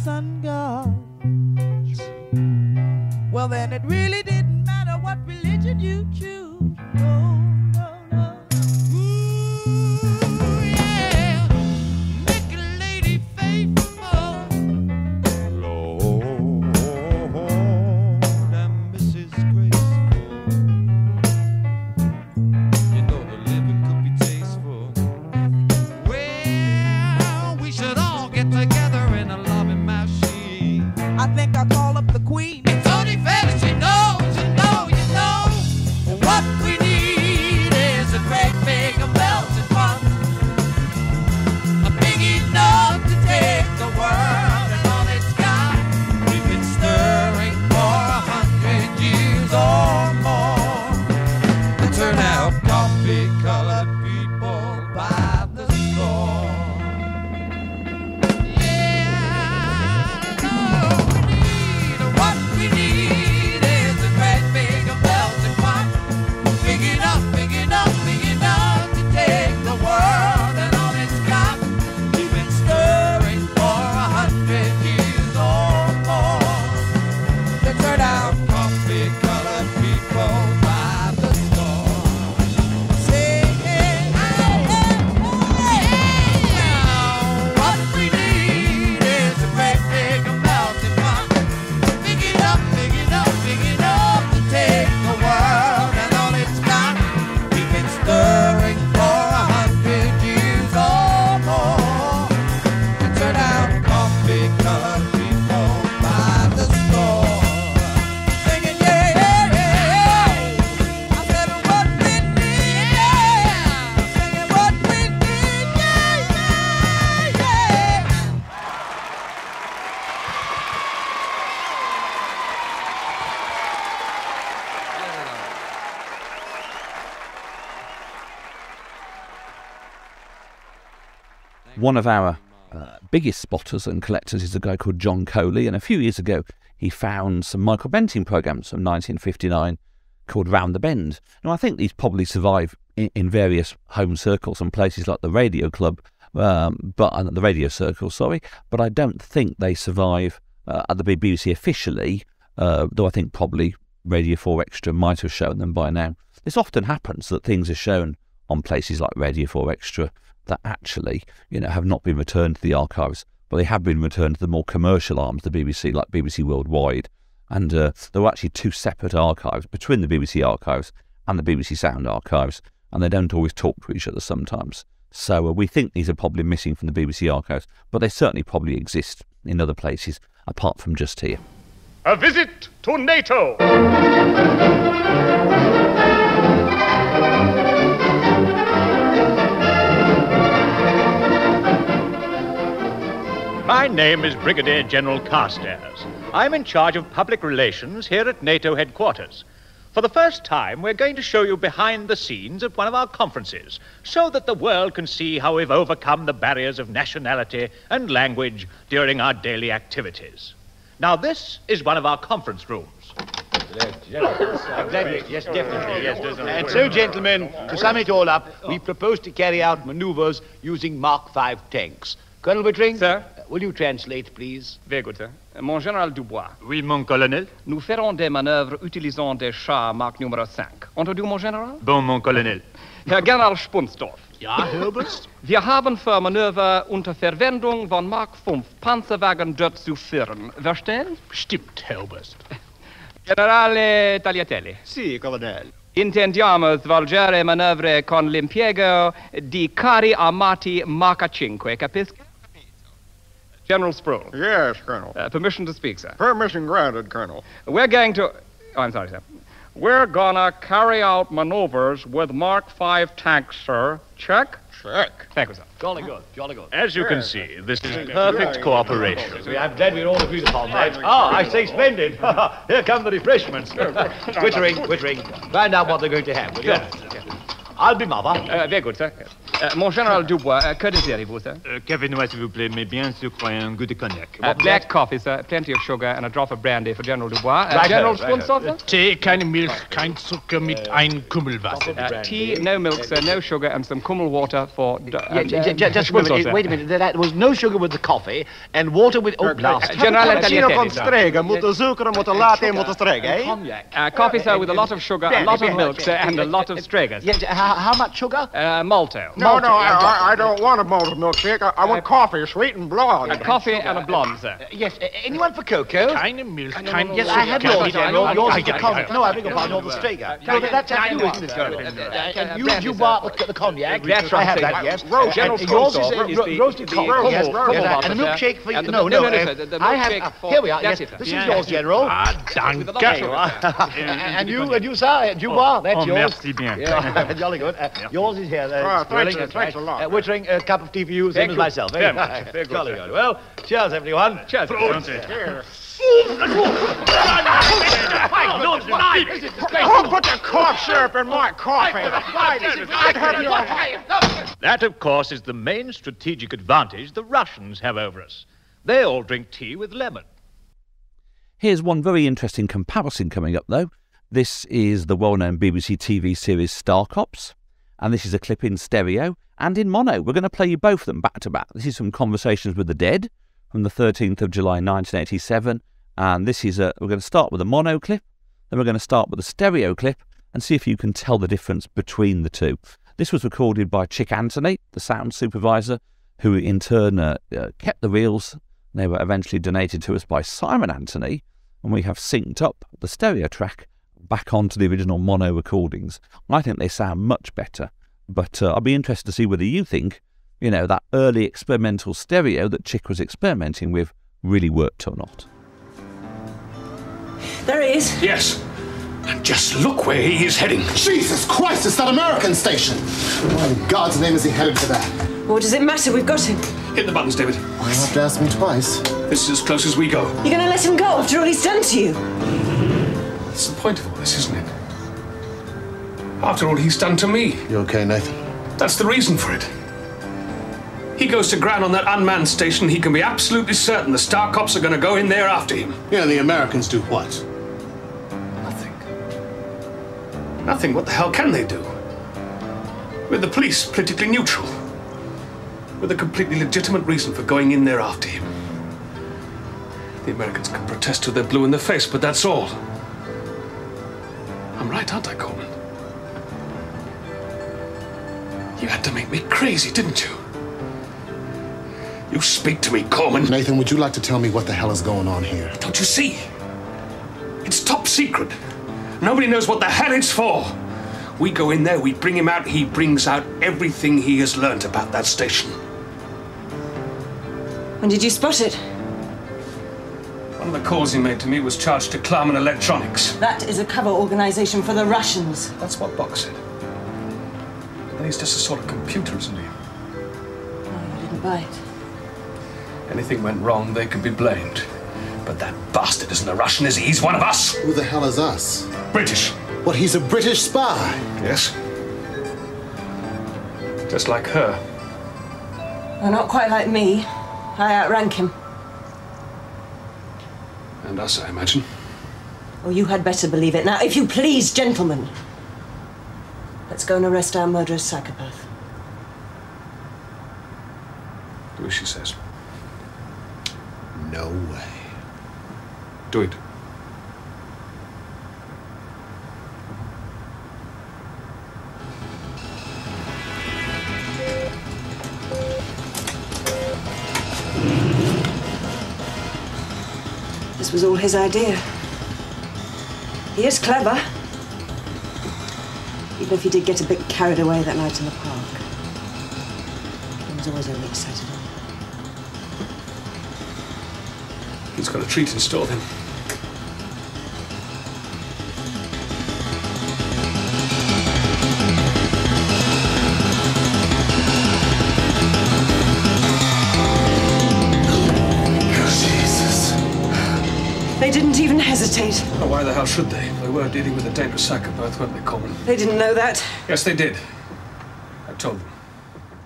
sun god. Well, then it really didn't matter what religion you choose. No, no, no. Ooh, yeah. Make a lady faithful. Lord, and Missus Graceful. You know the living could be tasteful. Well, we should all get together in a loving machine. I think I'll call up the queen. It's only fair that she knows, you know, you know. What we need is a great big melting pot. A big enough to take the world and all it's got. We've been stirring for a hundred years or more. To turn out coffee-colored people by the score. What we need is a great big melting pot. Big enough, big enough, big enough to take the world and all it's got. We've been stirring for a hundred years or more. To turn out coffee-colored people by the score. Say, hey, hey, hey, hey. What we need is a great big melting pot. Big enough, big enough, big enough to take the world and all it's got. We've been stirring for a hundred years or more. To turn out coffee-colored people by the score. Singing, yeah, yeah, yeah. I said what we need, yeah. Singing what we need, yeah, yeah, yeah. One of our uh, biggest spotters and collectors is a guy called John Coley, and a few years ago he found some Michael Benting programmes from nineteen fifty-nine called Round the Bend. Now, I think these probably survive in, in various home circles and places like the Radio Club, um, but uh, the Radio Circle, sorry, but I don't think they survive uh, at the B B C officially, uh, though I think probably Radio four Extra might have shown them by now. This often happens that things are shown on places like Radio four Extra that actually, you know, have not been returned to the archives, but they have been returned to the more commercial arms of the B B C, like B B C Worldwide. And uh, there were actually two separate archives between the B B C archives and the B B C Sound archives, and they don't always talk to each other sometimes. So uh, we think these are probably missing from the B B C archives, but they certainly probably exist in other places apart from just here. A visit to NATO. My name is Brigadier General Carstairs. I'm in charge of public relations here at NATO headquarters. For the first time, we're going to show you behind the scenes of one of our conferences, so that the world can see how we've overcome the barriers of nationality and language during our daily activities. Now, this is one of our conference rooms. Exactly. Yes, definitely. Yes, and so, gentlemen, to sum it all up, we propose to carry out maneuvers using Mark five tanks. Colonel Wittring? Sir? Uh, will you translate, please? Very good, sir. Mon général Dubois. Oui, mon colonel. Nous ferons des manœuvres utilisant des chars Mark numéro cinq. Entendu, mon général? Bon, mon colonel. Herr General Spunsdorf. Ja, Herbst? Wir haben für Manöver unter Verwendung von Mark fünf Panzerwagen durchzuführen. Verstehen? Stimmt, Herbst. Generale Tagliatelli. Sì, colonel. Intendiamo svolgere manovre con l'impiego di carri armati Mark cinque, capisci? General Sproul. Yes, Colonel. Uh, permission to speak, sir. Permission granted, Colonel. We're going to... Oh, I'm sorry, sir. We're gonna carry out maneuvers with Mark five tanks, sir. Check? Check. Thank you, sir. Jolly good, jolly good. As you can see, this is perfect cooperation. I'm glad we're all agreed upon that. Ah, I say splendid. Here come the refreshments. Wittering, Wittering, find out what they're going to have, will you? I'll be mother. Uh, very good, sir. Uh, mon Général Dubois, uh, que désirez-vous, sir? Uh, café noir, s'il vous plaît, mais bien sucré, un goût de cognac. Uh, black coffee, sir. Plenty of sugar and a drop of brandy for General Dubois. Uh, Right, General right, right. Spoonsaucer? Tee, keine Milch, kein Zucker mit ein Kummelwasser. Uh, tea, no milk, sir, no sugar, and some Kummel water for... Uh, Yeah, j- j- just a minute, wait a minute. There was no sugar with the coffee and water with... Oh, blast. Generale Cappuccino Tagliatelle, con sir. strega, molto zucchero, molto latte, molto strega, eh? Uh, coffee, sir, with a lot of sugar, a lot of milk, sir, and a lot of stregas. Yes, how, how much sugar? Uh, malto. No, no, I, I, I don't want a malted milkshake. I, I want coffee, sweet and blonde. A coffee and a blonde, sir. Uh, yes, uh, anyone for cocoa? Keine Milch, No, no, kein no, yes, I had Zucker. yours, General. Yours is the I- I- cognac. I- No, I beg your pardon, yours the strega. No, that's at you, isn't it, Colonel? And you, you bought the, the cognac. That's I right, have sir. that, yes. Roast. General And yours is Spoonsaucer uh, is ro- the- roasted the coffee, Kummel- yes. Kummel yes, water, and a sir. milkshake for you. And the- No, no, no, no, uh, sir, the- the I have... milkshake uh, for- Here we are, that's yes. it, sir. This is Yeah, yours, yes. General. Ah, danke. There you are. And you, and you, sir, Dubois, that's oh, yours. merci bien. Yeah, jolly good. Uh, yours is here. Uh, Ah, thanks, Sterling, thanks that's a right. lot. Uh, we're drinking a cup of tea for you, same Thank as you. myself. Very eh? much. Very good, Jolly sir. good. Well, cheers, everyone. Cheers. Here. Who put the cough syrup in my coffee? I'd have your... That, of course, is the main strategic advantage the Russians have over us. They all drink tea with lemon. Here's one very interesting comparison coming up, though. This is the well-known B B C T V series Star Cops, and this is a clip in stereo and in mono. We're going to play you both of them back to back. This is from Conversations with the Dead from the thirteenth of July nineteen eighty-seven, and this is a, we're going to start with a mono clip, then we're going to start with a stereo clip and see if you can tell the difference between the two. This was recorded by Chick Anthony, the sound supervisor, who in turn uh, uh, kept the reels. They were eventually donated to us by Simon Anthony, and we have synced up the stereo track back onto the original mono recordings. I think they sound much better, but uh, I'll be interested to see whether you think, you know, that early experimental stereo that Chick was experimenting with really worked or not. There he is. Yes. And just look where he is heading. Jesus Christ, it's that American station! Why in God's name is he headed for that? What does it matter? We've got him. Hit the buttons, David. Why you have to ask me twice? This is as close as we go. You're going to let him go after all he's done to you? That's the point of all this, isn't it? After all he's done to me. You okay, Nathan? That's the reason for it. He goes to ground on that unmanned station, he can be absolutely certain the Star Cops are going to go in there after him. Yeah, and the Americans do what? Nothing. Nothing. What the hell can they do? With the police politically neutral. With a completely legitimate reason for going in there after him. The Americans can protest till they're blue in the face, but that's all. I'm right, aren't I, Coleman? You had to make me crazy, didn't you? You speak to me, Coleman. Nathan, would you like to tell me what the hell is going on here? Don't you see? It's top secret. Nobody knows what the hell it's for. We go in there, we bring him out, he brings out everything he has learned about that station. When did you spot it? One of the calls he made to me was charged to Klarman Electronics. That is a cover organization for the Russians. That's what Buck said. But then he's just a sort of computer, isn't he? Oh, you didn't buy it. Anything went wrong, they could be blamed. But that bastard isn't a Russian, is he? He's one of us. Who the hell is us? British. What, he's a British spy? Yes. Just like her. Well, not quite like me. I outrank him. And us, I imagine. Oh, you had better believe it. Now, if you please, gentlemen, let's go and arrest our murderous psychopath. Do as she says. No way. Do it. This was all his idea. He is clever. Even if he did get a bit carried away that night in the park. He was always overexcited. He's got a treat in store then. They didn't even hesitate. Oh, why the hell should they? They were dealing with a dangerous psychopath, weren't they, Coleman? They didn't know that. Yes, they did. I told them.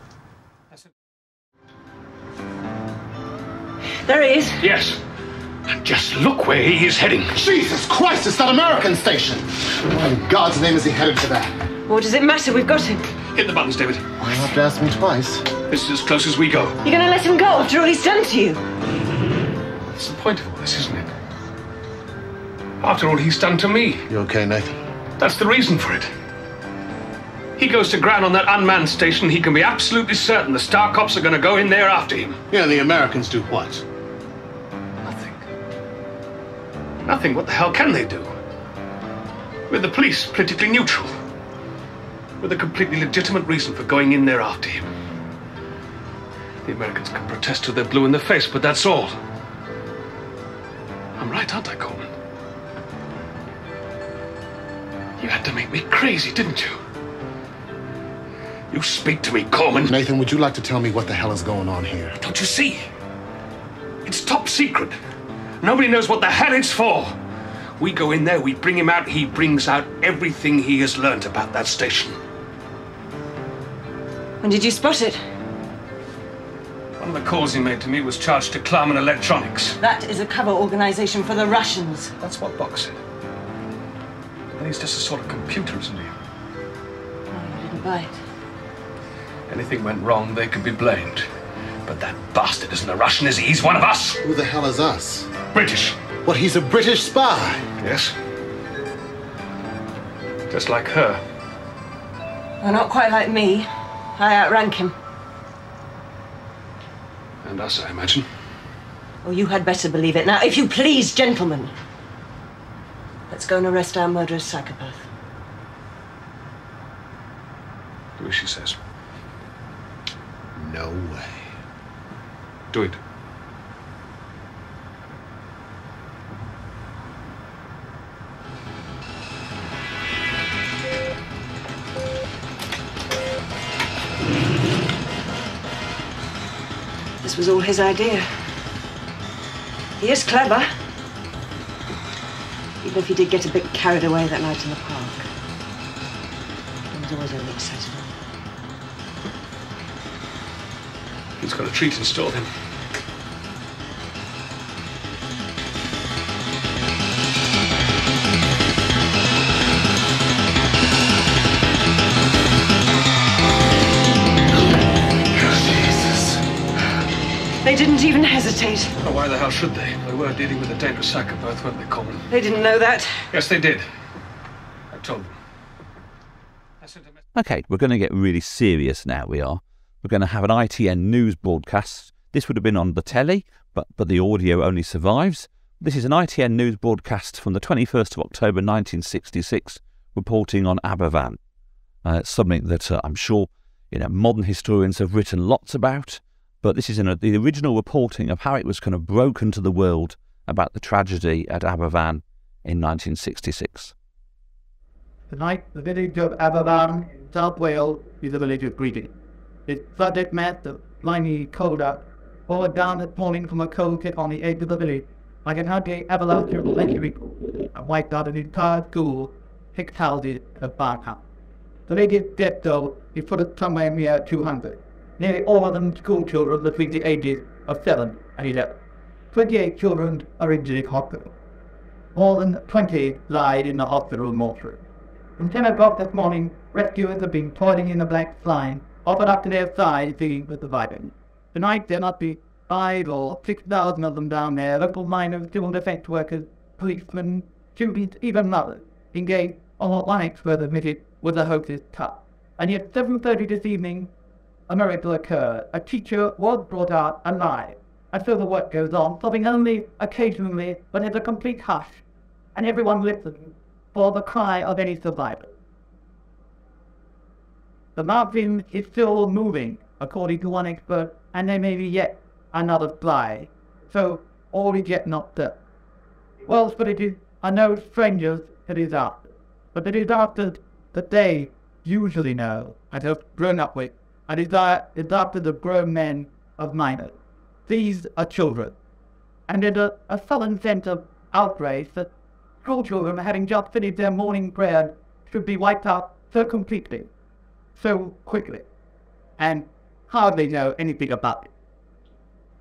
There he is. Yes. And just look where he is heading. Jesus Christ, it's that American station. Why in God's name is he headed to that? What does it matter? We've got him. Hit the buttons, David. Why you have to ask me twice? This is as close as we go. You're going to let him go after all he's done to you? That's the point of all this, isn't it? After all he's done to me. You okay, Nathan? That's the reason for it. He goes to ground on that unmanned station, he can be absolutely certain the Star Cops are going to go in there after him. Yeah, the Americans do what? Nothing. Nothing. What the hell can they do? With the police politically neutral. With a completely legitimate reason for going in there after him. The Americans can protest till they're blue in the face, but that's all. I'm right, aren't I, Coleman? You had to make me crazy, didn't you? You speak to me, Coleman. Nathan, would you like to tell me what the hell is going on here? Don't you see? It's top secret. Nobody knows what the hell it's for. We go in there, we bring him out, he brings out everything he has learned about that station. When did you spot it? One of the calls he made to me was charged to Klarman Electronics. That is a cover organization for the Russians. That's what Box said. But he's just a sort of computer, isn't he? Oh, you didn't buy it. Anything went wrong, they could be blamed. But that bastard isn't a Russian, is he? He's one of us. Who the hell is us? British. What, he's a British spy? Yes. Just like her. Well, not quite like me. I outrank him. And us, I imagine. Well, you had better believe it. Now, if you please, gentlemen, let's go and arrest our murderous psychopath. Do as she says. No way. Do it. This was all his idea. He is clever. Even if he did get a bit carried away that night in the park. He was always only excited. He's got a treat in store then. They didn't even hesitate. Oh, why the hell should they? They were dealing with a dangerous psychopath, weren't they, Coleman? They didn't know that. Yes, they did. I told them. I sent a message. Okay, we're going to get really serious now, we are. We're going to have an I T N news broadcast. This would have been on the telly, but, but the audio only survives. This is an I T N news broadcast from the twenty-first of October nineteen sixty-six, reporting on Aberfan. Uh, something that uh, I'm sure you know modern historians have written lots about. But this is in a, the original reporting of how it was kind of broken to the world about the tragedy at Aberfan in nineteen sixty-six. Tonight, the village of Aberfan, South Wales, is a village of greeting. Its subject matter, slimy cold out, poured down this morning from a coal pit on the edge of the village, like an ugly avalanche of century, and wiped out an entire school, six houses, and five houses. The latest death toll is put at somewhere near two hundred. Nearly all of them school children between the ages of seven and eleven. twenty-eight children are in the hospital. More than twenty died in the hospital mortuary. From ten o'clock this morning, rescuers have been toiling in the black slime, offered up to their side digging with the survivors. Tonight there must be five or six thousand of them down there, local miners, civil defense workers, policemen, students, even mothers, engaged on what one expert admitted was a hopeless task. And yet seven thirty this evening, a miracle occurred. A teacher was brought out alive. And so the work goes on, stopping only occasionally, but in a complete hush, and everyone listens for the cry of any survivor. The mountain is still moving, according to one expert, and there may be yet another fly. So all is yet not done. Well, spirits are no strangers to disasters, but the disasters that they usually know and have grown up with, and adopted of grown men of minors. These are children, and in a, a sullen sense of outrage that school children, having just finished their morning prayer, should be wiped out so completely, so quickly, and hardly know anything about it.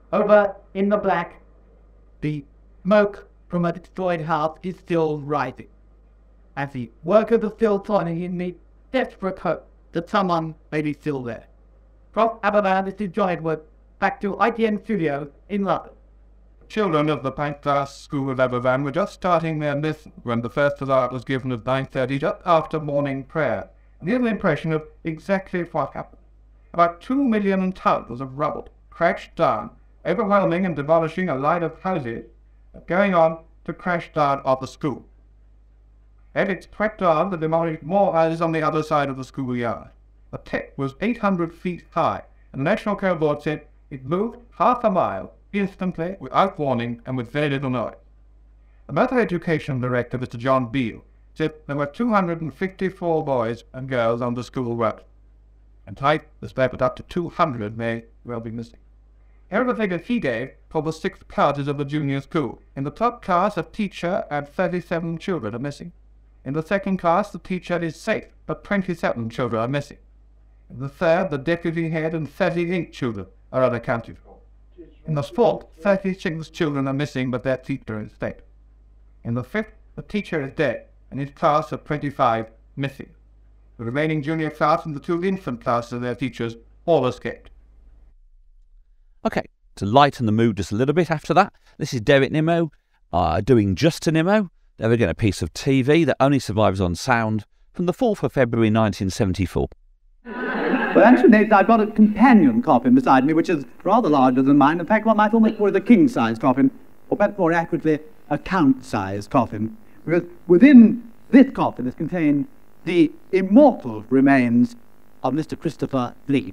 Over in the black, the smoke from a destroyed house is still rising, as the workers are still toiling in the desperate hope that someone may be still there. From Aberfan, this is John Edward, back to I T N Studios in London. Children of the pint glass school of Aberfan were just starting their lesson when the first alert was given at nine thirty, just after morning prayer. And here's an impression of exactly what happened. About two million tons of rubble crashed down, overwhelming and demolishing a line of houses, going on to crash down on the school. And it swept on to demolish more houses on the other side of the schoolyard. The tip was eight hundred feet high, and the National Coast Board said it moved half a mile instantly, without warning, and with very little noise. The Matter Education Director, Mister John Beale, said there were two hundred fifty-four boys and girls on the school route, and tonight the stat at up to two hundred may well be missing. Here are the figures he gave for the six classes of the junior school. In the top class, a teacher and thirty-seven children are missing. In the second class, the teacher is safe, but twenty-seven children are missing. In the third, the deputy head and thirty-eight children are unaccounted for. In the fourth, thirty-six children are missing, but their teacher is safe. In the fifth, the teacher is dead, and his class of twenty-five missing. The remaining junior class and the two infant classes of their teachers all escaped. Okay, to lighten the mood just a little bit after that, this is Derek Nimmo uh, doing Just to Nimmo. They're again a piece of T V that only survives on sound from the fourth of February nineteen seventy-four. Well, actually, I've got a companion coffin beside me, which is rather larger than mine. In fact, one might almost call it a king-size coffin, or perhaps more accurately, a count-size coffin, because within this coffin is contained the immortal remains of Mister Christopher Lee.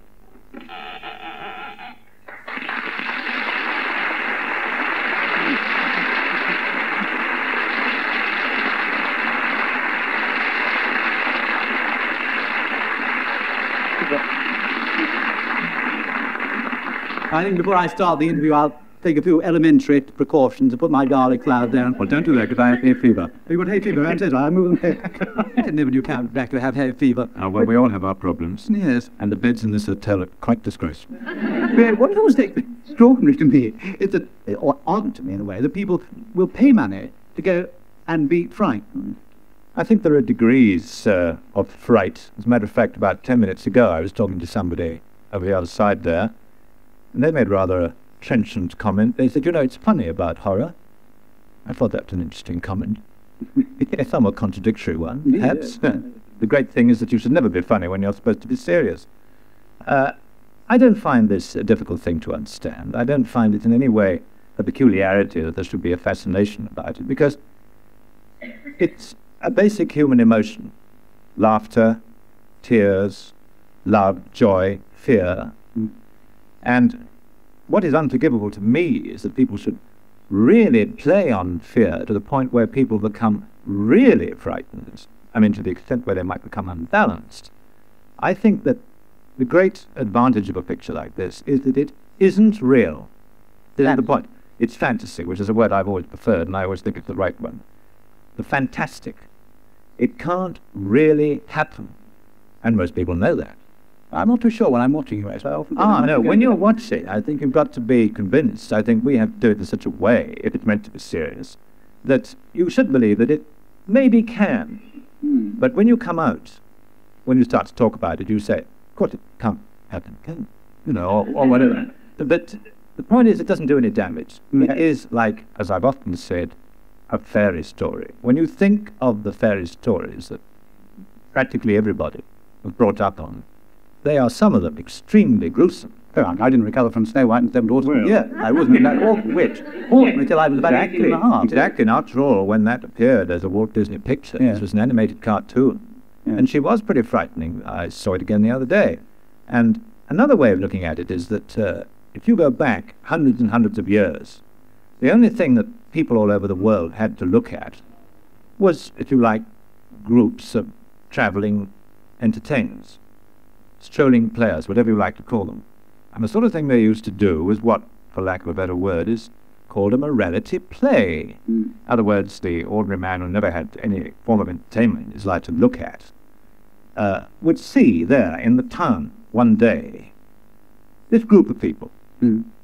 I think before I start the interview, I'll take a few elementary precautions to put my garlic cloud down. Well, don't do that, because I have hay fever. You've got hay fever, that's it. I move them. I didn't even you can't back to have hay fever. Oh, well, we all have our problems. Yes. And the beds in this hotel are quite disgraceful. But what always extraordinary to me is that, or odd to me in a way, that people will pay money to go and be frightened. I think there are degrees uh, of fright. As a matter of fact, about ten minutes ago, I was talking to somebody over the other side there, and they made rather a trenchant comment. They said, you know, it's funny about horror. I thought that was an interesting comment. A somewhat contradictory one, perhaps. Yeah. The great thing is that you should never be funny when you're supposed to be serious. Uh, I don't find this a difficult thing to understand. I don't find it in any way a peculiarity that there should be a fascination about it, because it's a basic human emotion. Laughter, tears, love, joy, fear. And what is unforgivable to me is that people should really play on fear to the point where people become really frightened. I mean, to the extent where they might become unbalanced. I think that the great advantage of a picture like this is that it isn't real. That's the point. It's fantasy, which is a word I've always preferred, and I always think it's the right one. The fantastic. It can't really happen. And most people know that. I'm not too sure when I'm watching you, I often Ah, no, when you're watching, I think you've got to be convinced. I think we have to do it in such a way, if it's meant to be serious, that you should believe that it maybe can. Hmm. But when you come out, when you start to talk about it, you say, of course it can't happen, can you know, or, or whatever. But the point is, it doesn't do any damage. It is like, as I've often said, a fairy story. When you think of the fairy stories that practically everybody was brought up on, they are some of them extremely gruesome. Oh, I didn't recover from Snow White and Seven Dwarfs. Well, yeah, I wasn't in that awful witch. Awful until I was about exactly, eighteen and a half. Exactly, and after all, when that appeared as a Walt Disney picture, Yeah. it was an animated cartoon. Yeah. And she was pretty frightening. I saw it again the other day. And another way of looking at it is that uh, if you go back hundreds and hundreds of years, the only thing that people all over the world had to look at was, if you like, groups of travelling entertainers, strolling players, whatever you like to call them. And the sort of thing they used to do was what, for lack of a better word, is called a morality play. Mm. In other words, the ordinary man who never had any form of entertainment in his life to look at uh, would see there in the town one day this group of people. Mm.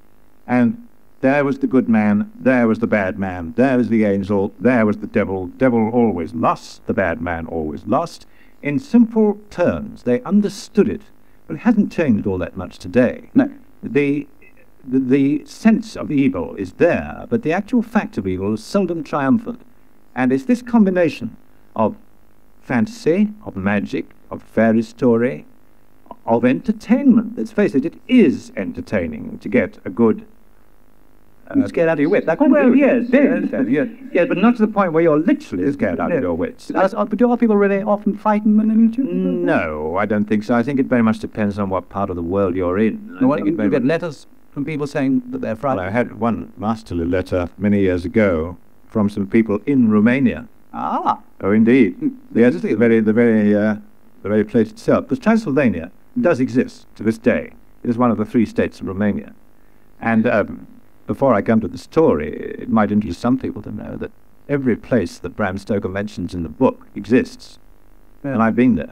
And there was the good man, there was the bad man, there was the angel, there was the devil. Devil always lost, the bad man always lost. In simple terms, they understood it. But it hasn't changed all that much today. No. The, the, the sense of evil is there, but the actual fact of evil is seldom triumphant. And it's this combination of fantasy, of magic, of fairy story, of entertainment. Let's face it, it is entertaining to get a good... Uh, scared out of your wits. That well, yes, yes, yes, yes, but not to the point where you're literally scared out of your wits. That's, but do our people really often frighten when they No, I don't think so. I think it very much depends on what part of the world you're in. I no, well, think you, you get letters from people saying that they're frightened. Well, I had one masterly letter many years ago from some people in Romania. Ah. Oh, indeed. Yes, the very, the very, uh, the very place itself. Because Transylvania does exist to this day. It is one of the three states of Romania. And um, before I come to the story, it might interest some people to know that every place that Bram Stoker mentions in the book exists. Yeah. And I've been there.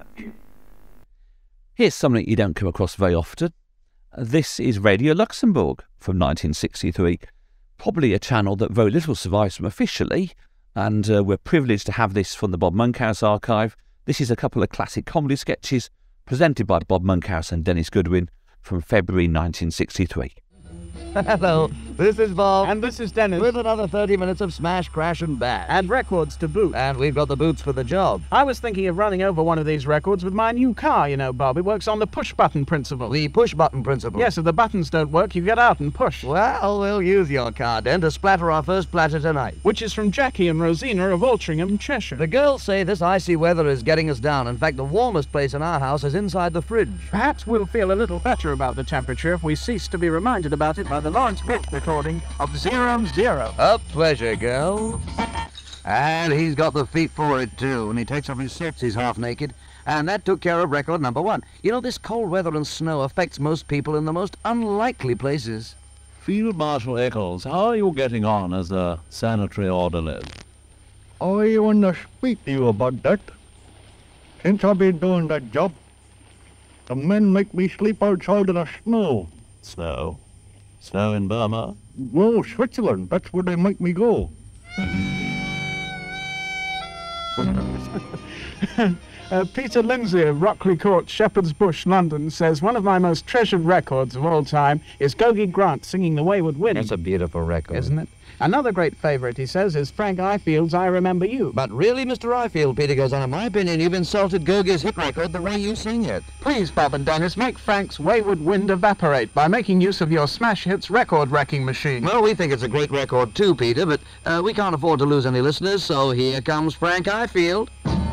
Here's something you don't come across very often. This is Radio Luxembourg from nineteen sixty-three. Probably a channel that very little survives from officially, and uh, we're privileged to have this from the Bob Monkhouse archive. This is a couple of classic comedy sketches presented by Bob Monkhouse and Dennis Goodwin from February nineteen sixty-three. Hello, this is Bob. And this is Dennis. With another thirty minutes of smash, crash, and bash. And records to boot. And we've got the boots for the job. I was thinking of running over one of these records with my new car, you know, Bob. It works on the push-button principle. The push-button principle? Yes, if the buttons don't work, you get out and push. Well, we'll use your car, then, to splatter our first platter tonight. Which is from Jackie and Rosina of Altrincham, Cheshire. The girls say this icy weather is getting us down. In fact, the warmest place in our house is inside the fridge. Perhaps we'll feel a little better about the temperature if we cease to be reminded about it by the Lawrence Book recording of Zero Zero. A pleasure, girl. And he's got the feet for it, too. When he takes off his socks, he's half naked. And that took care of record number one. You know, this cold weather and snow affects most people in the most unlikely places. Field Marshal Eccles, how are you getting on as a sanitary orderly? I want to speak to you about that. Since I've been doing that job, the men make me sleep outside in the snow. Snow? Snow in Burma? No, Switzerland. That's where they make me go. uh, Peter Lindsay of Rockley Court, Shepherd's Bush, London, says one of my most treasured records of all time is Gogi Grant singing The Wayward Wind. That's a beautiful record. Isn't it? Another great favourite, he says, is Frank Ifield's I Remember You. But really, Mister Ifield, Peter goes on, in my opinion, you've insulted Gogi's hit record the way you sing it. Please, Bob and Dennis, make Frank's Wayward Wind evaporate by making use of your smash hits record-wrecking machine. Well, we think it's a great record too, Peter, but uh, we can't afford to lose any listeners, so here comes Frank Ifield.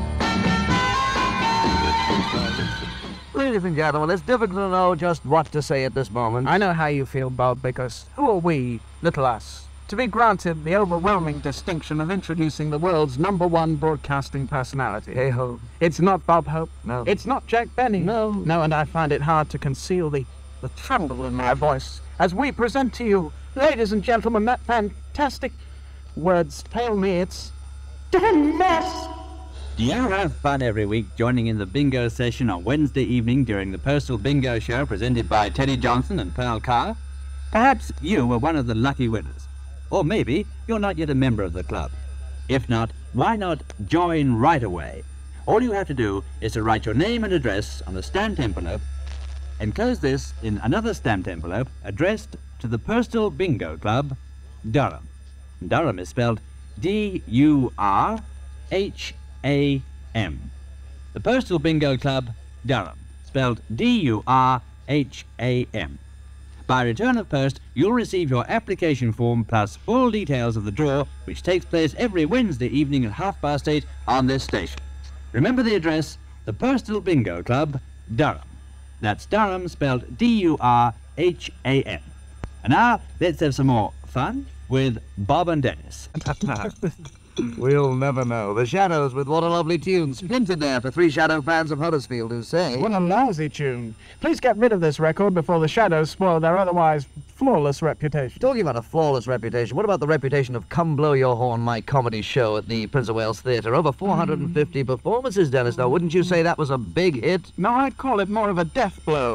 Ladies and gentlemen, it's difficult to know just what to say at this moment. I know how you feel, Bob, because who are we, little us, to be granted the overwhelming distinction of introducing the world's number one broadcasting personality? Hey-ho. It's not Bob Hope. No. It's not Jack Benny. No. No, and I find it hard to conceal the, the tremble in my voice as we present to you, ladies and gentlemen, that fantastic... Words fail me, it's... Dennis! Do you have fun every week joining in the bingo session on Wednesday evening during the Postal Bingo Show presented by Teddy Johnson and Pearl Carr? Perhaps you were one of the lucky winners. Or maybe you're not yet a member of the club. If not, why not join right away? All you have to do is to write your name and address on a stamped envelope, enclose this in another stamped envelope addressed to the Postal Bingo Club, Durham. Durham is spelled D U R H A M. The Postal Bingo Club, Durham, spelled D U R H A M. By return of post, you'll receive your application form plus full details of the draw, which takes place every Wednesday evening at half past eight on this station. Remember the address, the Postal Bingo Club, Durham. That's Durham, spelled D U R H A M. And now, let's have some more fun with Bob and Dennis. We'll never know. The Shadows with What a Lovely Tune. Splintered there for three Shadow fans of Huddersfield who say... What a lousy tune. Please get rid of this record before the Shadows spoil their otherwise flawless reputation. Talking about a flawless reputation, what about the reputation of Come Blow Your Horn, my comedy show at the Prince of Wales Theatre? Over four hundred fifty mm. performances, Dennis, now wouldn't you say that was a big hit? No, I'd call it more of a death blow.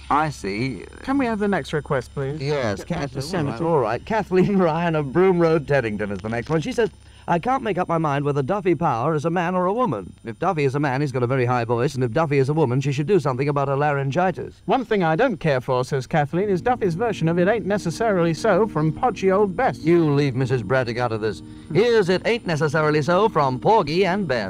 I see. Can we have the next request, please? Yes, The Kathleen. Senator. All right. Kathleen Ryan of Broom Road, Teddington is the next one. She says, I can't make up my mind whether Duffy Power is a man or a woman. If Duffy is a man, he's got a very high voice, and if Duffy is a woman, she should do something about her laryngitis. One thing I don't care for, says Kathleen, is Duffy's version of It Ain't Necessarily So from Podgy Old Bess. You leave Missus Braddock out of this. Here's It Ain't Necessarily So from Porgy and Bess.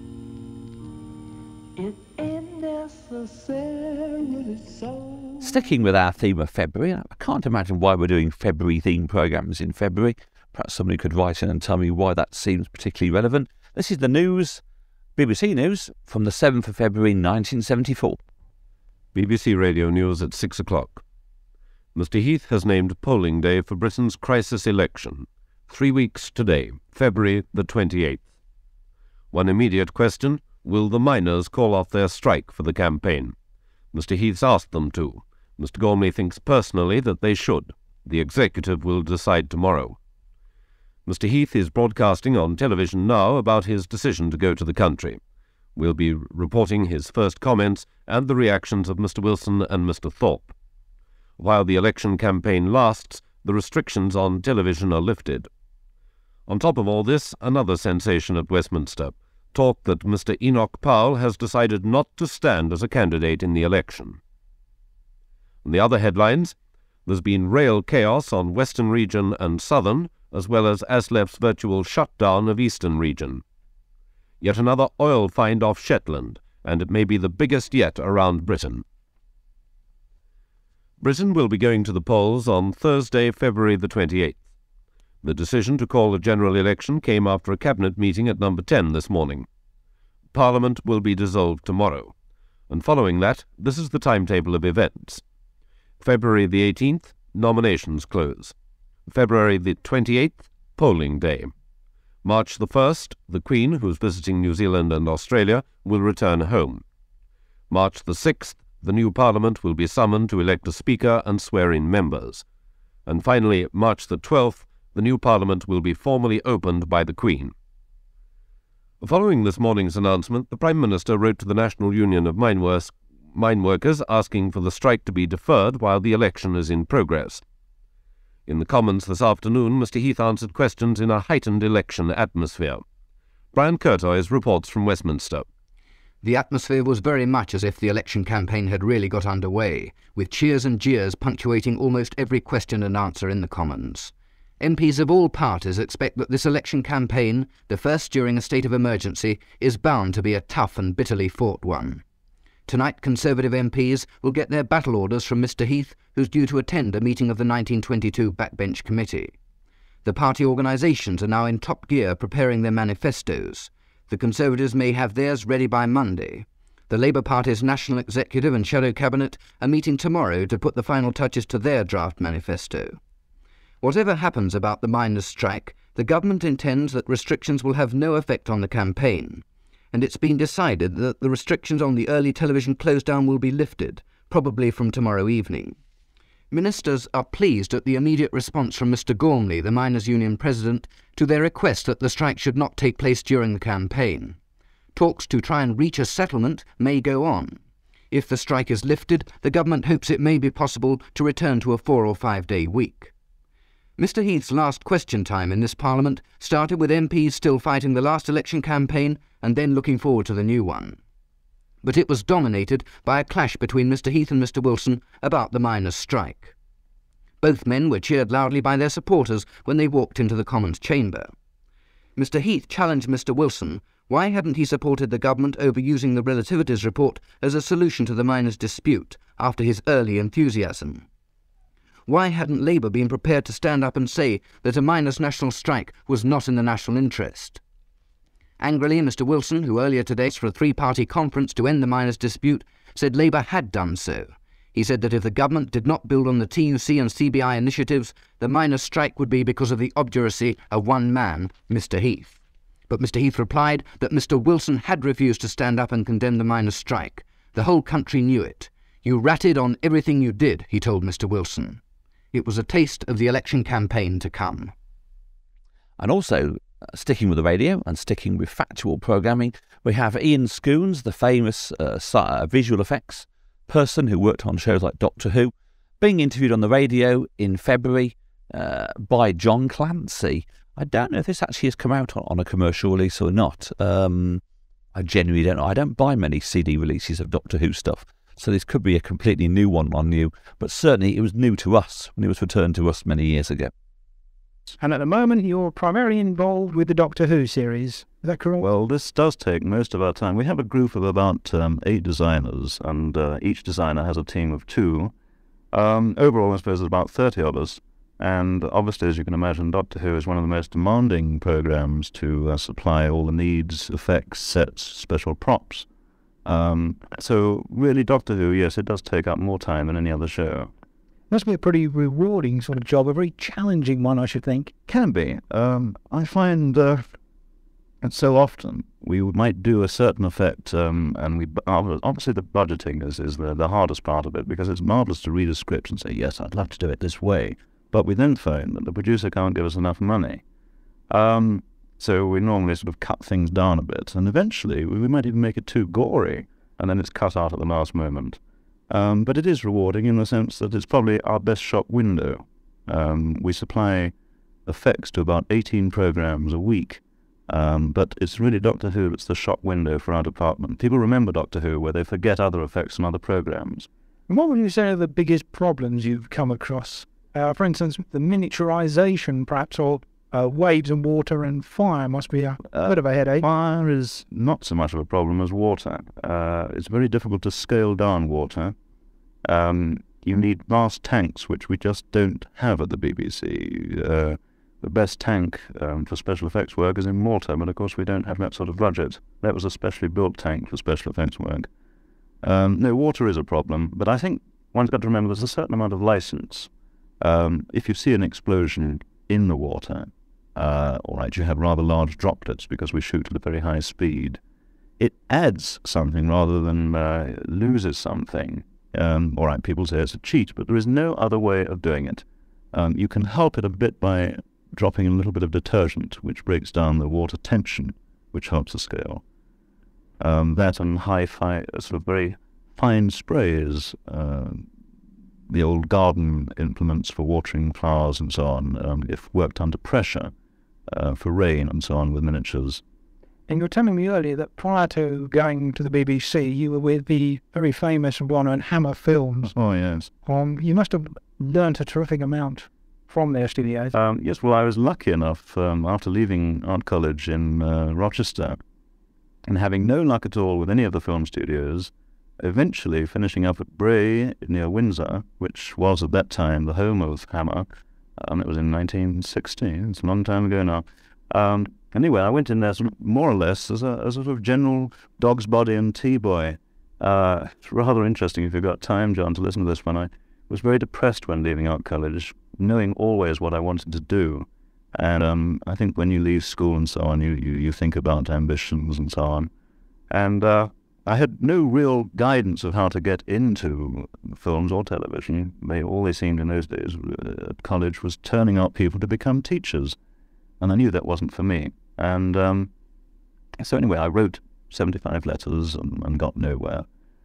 It ain't necessarily so. Sticking with our theme of February, I can't imagine why we're doing February-themed programmes in February. Perhaps somebody could write in and tell me why that seems particularly relevant. This is the news, B B C News, from the seventh of February nineteen seventy-four. B B C Radio News at six o'clock. Mister Heath has named polling day for Britain's crisis election. Three weeks today, February the twenty-eighth. One immediate question, will the miners call off their strike for the campaign? Mister Heath's asked them to. Mister Gormley thinks personally that they should. The executive will decide tomorrow. Mister Heath is broadcasting on television now about his decision to go to the country. We'll be reporting his first comments and the reactions of Mister Wilson and Mister Thorpe. While the election campaign lasts, the restrictions on television are lifted. On top of all this, another sensation at Westminster. Talk that Mister Enoch Powell has decided not to stand as a candidate in the election. In the other headlines, there's been rail chaos on Western Region and Southern, as well as ASLEF's virtual shutdown of Eastern Region. Yet another oil find off Shetland, and it may be the biggest yet around Britain. Britain will be going to the polls on Thursday, February the twenty-eighth. The decision to call a general election came after a cabinet meeting at number ten this morning. Parliament will be dissolved tomorrow, and following that, this is the timetable of events. February the eighteenth, nominations close. February the twenty-eighth, polling day. March the first, the Queen, who's visiting New Zealand and Australia, will return home. March the sixth, the new Parliament will be summoned to elect a Speaker and swear in members. And finally, March the twelfth, the new Parliament will be formally opened by the Queen. Following this morning's announcement, the Prime Minister wrote to the National Union of Mine, Wors- Mine Workers asking for the strike to be deferred while the election is in progress. In the Commons this afternoon, Mister Heath answered questions in a heightened election atmosphere. Brian Curtoys reports from Westminster. The atmosphere was very much as if the election campaign had really got underway, with cheers and jeers punctuating almost every question and answer in the Commons. M Ps of all parties expect that this election campaign, the first during a state of emergency, is bound to be a tough and bitterly fought one. Tonight, Conservative M Ps will get their battle orders from Mister Heath, who's due to attend a meeting of the nineteen twenty-two Backbench Committee. The party organisations are now in top gear preparing their manifestos. The Conservatives may have theirs ready by Monday. The Labour Party's National Executive and Shadow Cabinet are meeting tomorrow to put the final touches to their draft manifesto. Whatever happens about the miners' strike, the government intends that restrictions will have no effect on the campaign. And it's been decided that the restrictions on the early television close-down will be lifted, probably from tomorrow evening. Ministers are pleased at the immediate response from Mister Gormley, the Miners' Union President, to their request that the strike should not take place during the campaign. Talks to try and reach a settlement may go on. If the strike is lifted, the government hopes it may be possible to return to a four- or five-day week. Mister Heath's last question time in this Parliament started with M Ps still fighting the last election campaign and then looking forward to the new one. But it was dominated by a clash between Mister Heath and Mister Wilson about the miners' strike. Both men were cheered loudly by their supporters when they walked into the Commons chamber. Mister Heath challenged Mister Wilson why hadn't he supported the government over using the relativities report as a solution to the miners' dispute after his early enthusiasm. Why hadn't Labour been prepared to stand up and say that a miners' national strike was not in the national interest? Angrily, Mister Wilson, who earlier today asked for a three-party conference to end the miners' dispute, said Labour had done so. He said that if the government did not build on the T U C and C B I initiatives, the miners' strike would be because of the obduracy of one man, Mister Heath. But Mister Heath replied that Mister Wilson had refused to stand up and condemn the miners' strike. The whole country knew it. You ratted on everything you did, he told Mister Wilson. It was a taste of the election campaign to come. And also, uh, sticking with the radio and sticking with factual programming, we have Ian Scoons, the famous uh, uh, visual effects, person who worked on shows like Doctor Who, being interviewed on the radio in February uh, by John Clancy. I don't know if this actually has come out on, on a commercial release or not. Um, I genuinely don't know. I don't buy many C D releases of Doctor Who stuff, so this could be a completely new one on you, but certainly it was new to us when it was returned to us many years ago. And at the moment, you're primarily involved with the Doctor Who series. Is that correct? Well, this does take most of our time. We have a group of about um, eight designers, and uh, each designer has a team of two. Um, overall, I suppose there's about thirty of us. And obviously, as you can imagine, Doctor Who is one of the most demanding programs to uh, supply all the needs, effects, sets, special props. Um, so really, Doctor Who, yes, it does take up more time than any other show. Must be a pretty rewarding sort of job, a very challenging one, I should think. Can be. Um, I find uh, that so often we might do a certain effect, um, and we obviously the budgeting is, is the, the hardest part of it, because it's marvellous to read a script and say, yes, I'd love to do it this way, but we then find that the producer can't give us enough money. Um, so we normally sort of cut things down a bit, and eventually we might even make it too gory, and then it's cut out at the last moment. Um, but it is rewarding in the sense that it's probably our best shop window. Um, we supply effects to about eighteen programs a week, um, but it's really Doctor Who that's the shop window for our department. People remember Doctor Who where they forget other effects and other programs. And what would you say are the biggest problems you've come across? Uh, for instance, the miniaturization, perhaps, or uh, waves and water and fire must be a uh, bit of a headache. Fire is not so much of a problem as water. Uh, it's very difficult to scale down water. Um, you need vast tanks, which we just don't have at the B B C. Uh, the best tank um, for special effects work is in Malta, but of course we don't have that sort of budget. That was a specially built tank for special effects work. Um, no, water is a problem, but I think one's got to remember there's a certain amount of license. Um, if you see an explosion in the water, uh, all right, you have rather large droplets because we shoot at a very high speed. It adds something rather than uh, loses something. Um, all right, people say it's a cheat, but there is no other way of doing it. Um, you can help it a bit by dropping a little bit of detergent, which breaks down the water tension, which helps the scale. Um, that and high, fi sort of very fine sprays, uh, the old garden implements for watering flowers and so on, um, if worked under pressure, uh, for rain and so on with miniatures. And you were telling me earlier that prior to going to the B B C, you were with the very famous and well-known Hammer Films. Oh, yes. Um, you must have learnt a terrific amount from their studios. Um, yes, well, I was lucky enough, um, after leaving art college in uh, Rochester, and having no luck at all with any of the film studios, eventually finishing up at Bray near Windsor, which was at that time the home of Hammer. Um, it was in nineteen sixty. It's a long time ago now. Um, anyway, I went in there sort of more or less as a, as a sort of general dog's body and tea boy. Uh, it's rather interesting if you've got time, John, to listen to this one. I was very depressed when leaving art college, knowing always what I wanted to do. And um, I think when you leave school and so on, you, you, you think about ambitions and so on. And uh, I had no real guidance of how to get into films or television. They all they seemed in those days at college was turning out people to become teachers. And I knew that wasn't for me. And um, so anyway, I wrote seventy-five letters and, and got nowhere.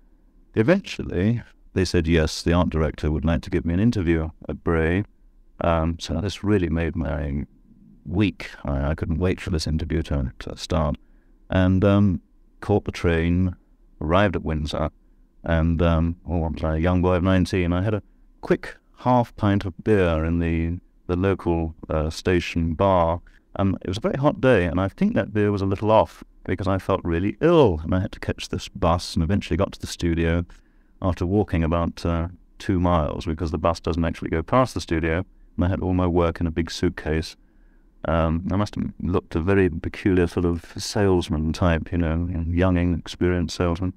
Eventually, they said yes, the art director would like to give me an interview at Bray. Um, so this really made my week. I, I couldn't wait for this interview to, to start. And um, caught the train, arrived at Windsor, and um, oh, I was a young boy of nineteen. I had a quick half pint of beer in the the local uh, station bar. Um, it was a very hot day, and I think that beer was a little off because I felt really ill, and I had to catch this bus and eventually got to the studio after walking about uh, two miles because the bus doesn't actually go past the studio, and I had all my work in a big suitcase. Um, I must have looked a very peculiar sort of salesman type, you know, young, inexperienced salesman.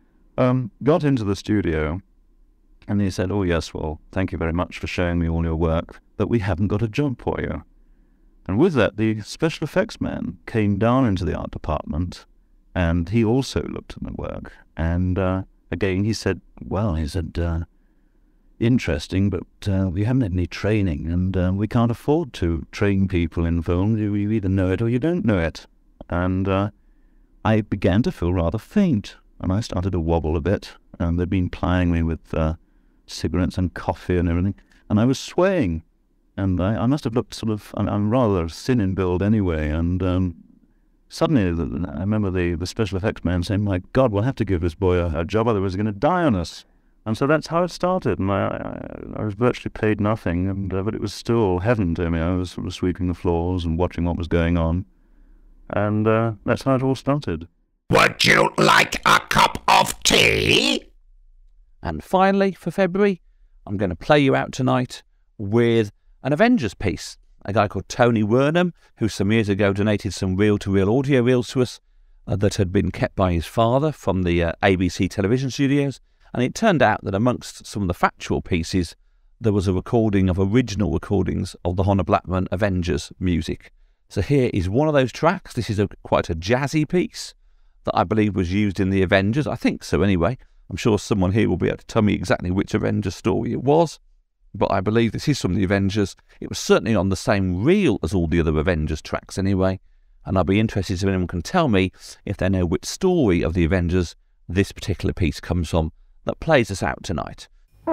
Um, got into the studio, and he said, oh yes, well, thank you very much for showing me all your work, but we haven't got a job for you. And with that, the special effects man came down into the art department, and he also looked at my work. And uh, again, he said, well, he said, uh, interesting, but uh, we haven't had any training, and uh, we can't afford to train people in film. You, you either know it or you don't know it. And uh, I began to feel rather faint, and I started to wobble a bit. and they'd been plying me with uh, cigarettes and coffee and everything, and I was swaying, and I, I must have looked sort of, I'm, I'm rather thin in build anyway, and um, suddenly I remember the, the special effects man saying, my God, we'll have to give this boy a, a job, otherwise he's going to die on us. And so that's how it started, and I, I, I was virtually paid nothing, and uh, but it was still heaven to me. I was sort of sweeping the floors and watching what was going on, and uh, that's how it all started. Would you like a cup of tea? And finally, for February, I'm going to play you out tonight with an Avengers piece. A guy called Tony Wernham, who some years ago donated some reel-to-reel audio reels to us uh, that had been kept by his father from the uh, A B C television studios. And it turned out that amongst some of the factual pieces, there was a recording of original recordings of the Honor Blackman Avengers music. So here is one of those tracks. This is a, quite a jazzy piece that I believe was used in the Avengers. I think so anyway. I'm sure someone here will be able to tell me exactly which Avengers story it was. But I believe this is from the Avengers. It was certainly on the same reel as all the other Avengers tracks anyway. And I'll be interested if anyone can tell me if they know which story of the Avengers this particular piece comes from that plays us out tonight.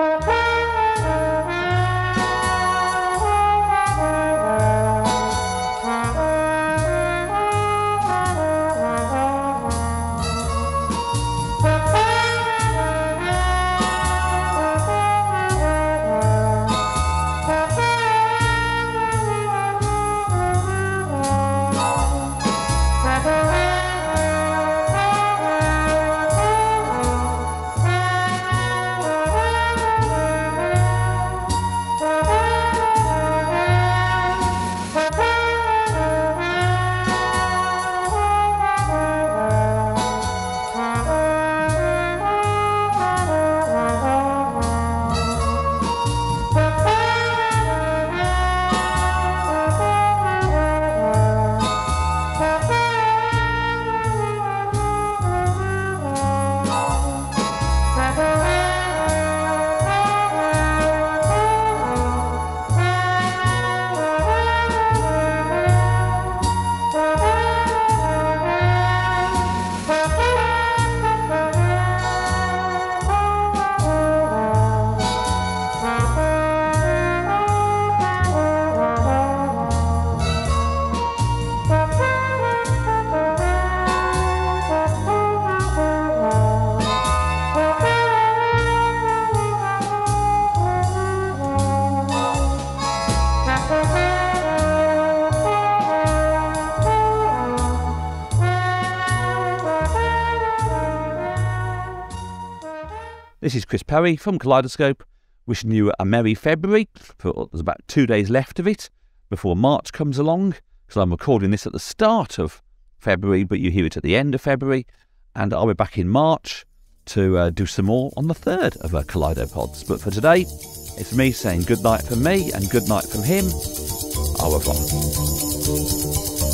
This is Chris Perry from Kaleidoscope, wishing you a merry February. For, there's about two days left of it before March comes along, so I'm recording this at the start of February, but you hear it at the end of February, and I'll be back in March to uh, do some more on the third of our Kaleidopods. But for today, it's me saying good night from me and good night from him. Aberfan.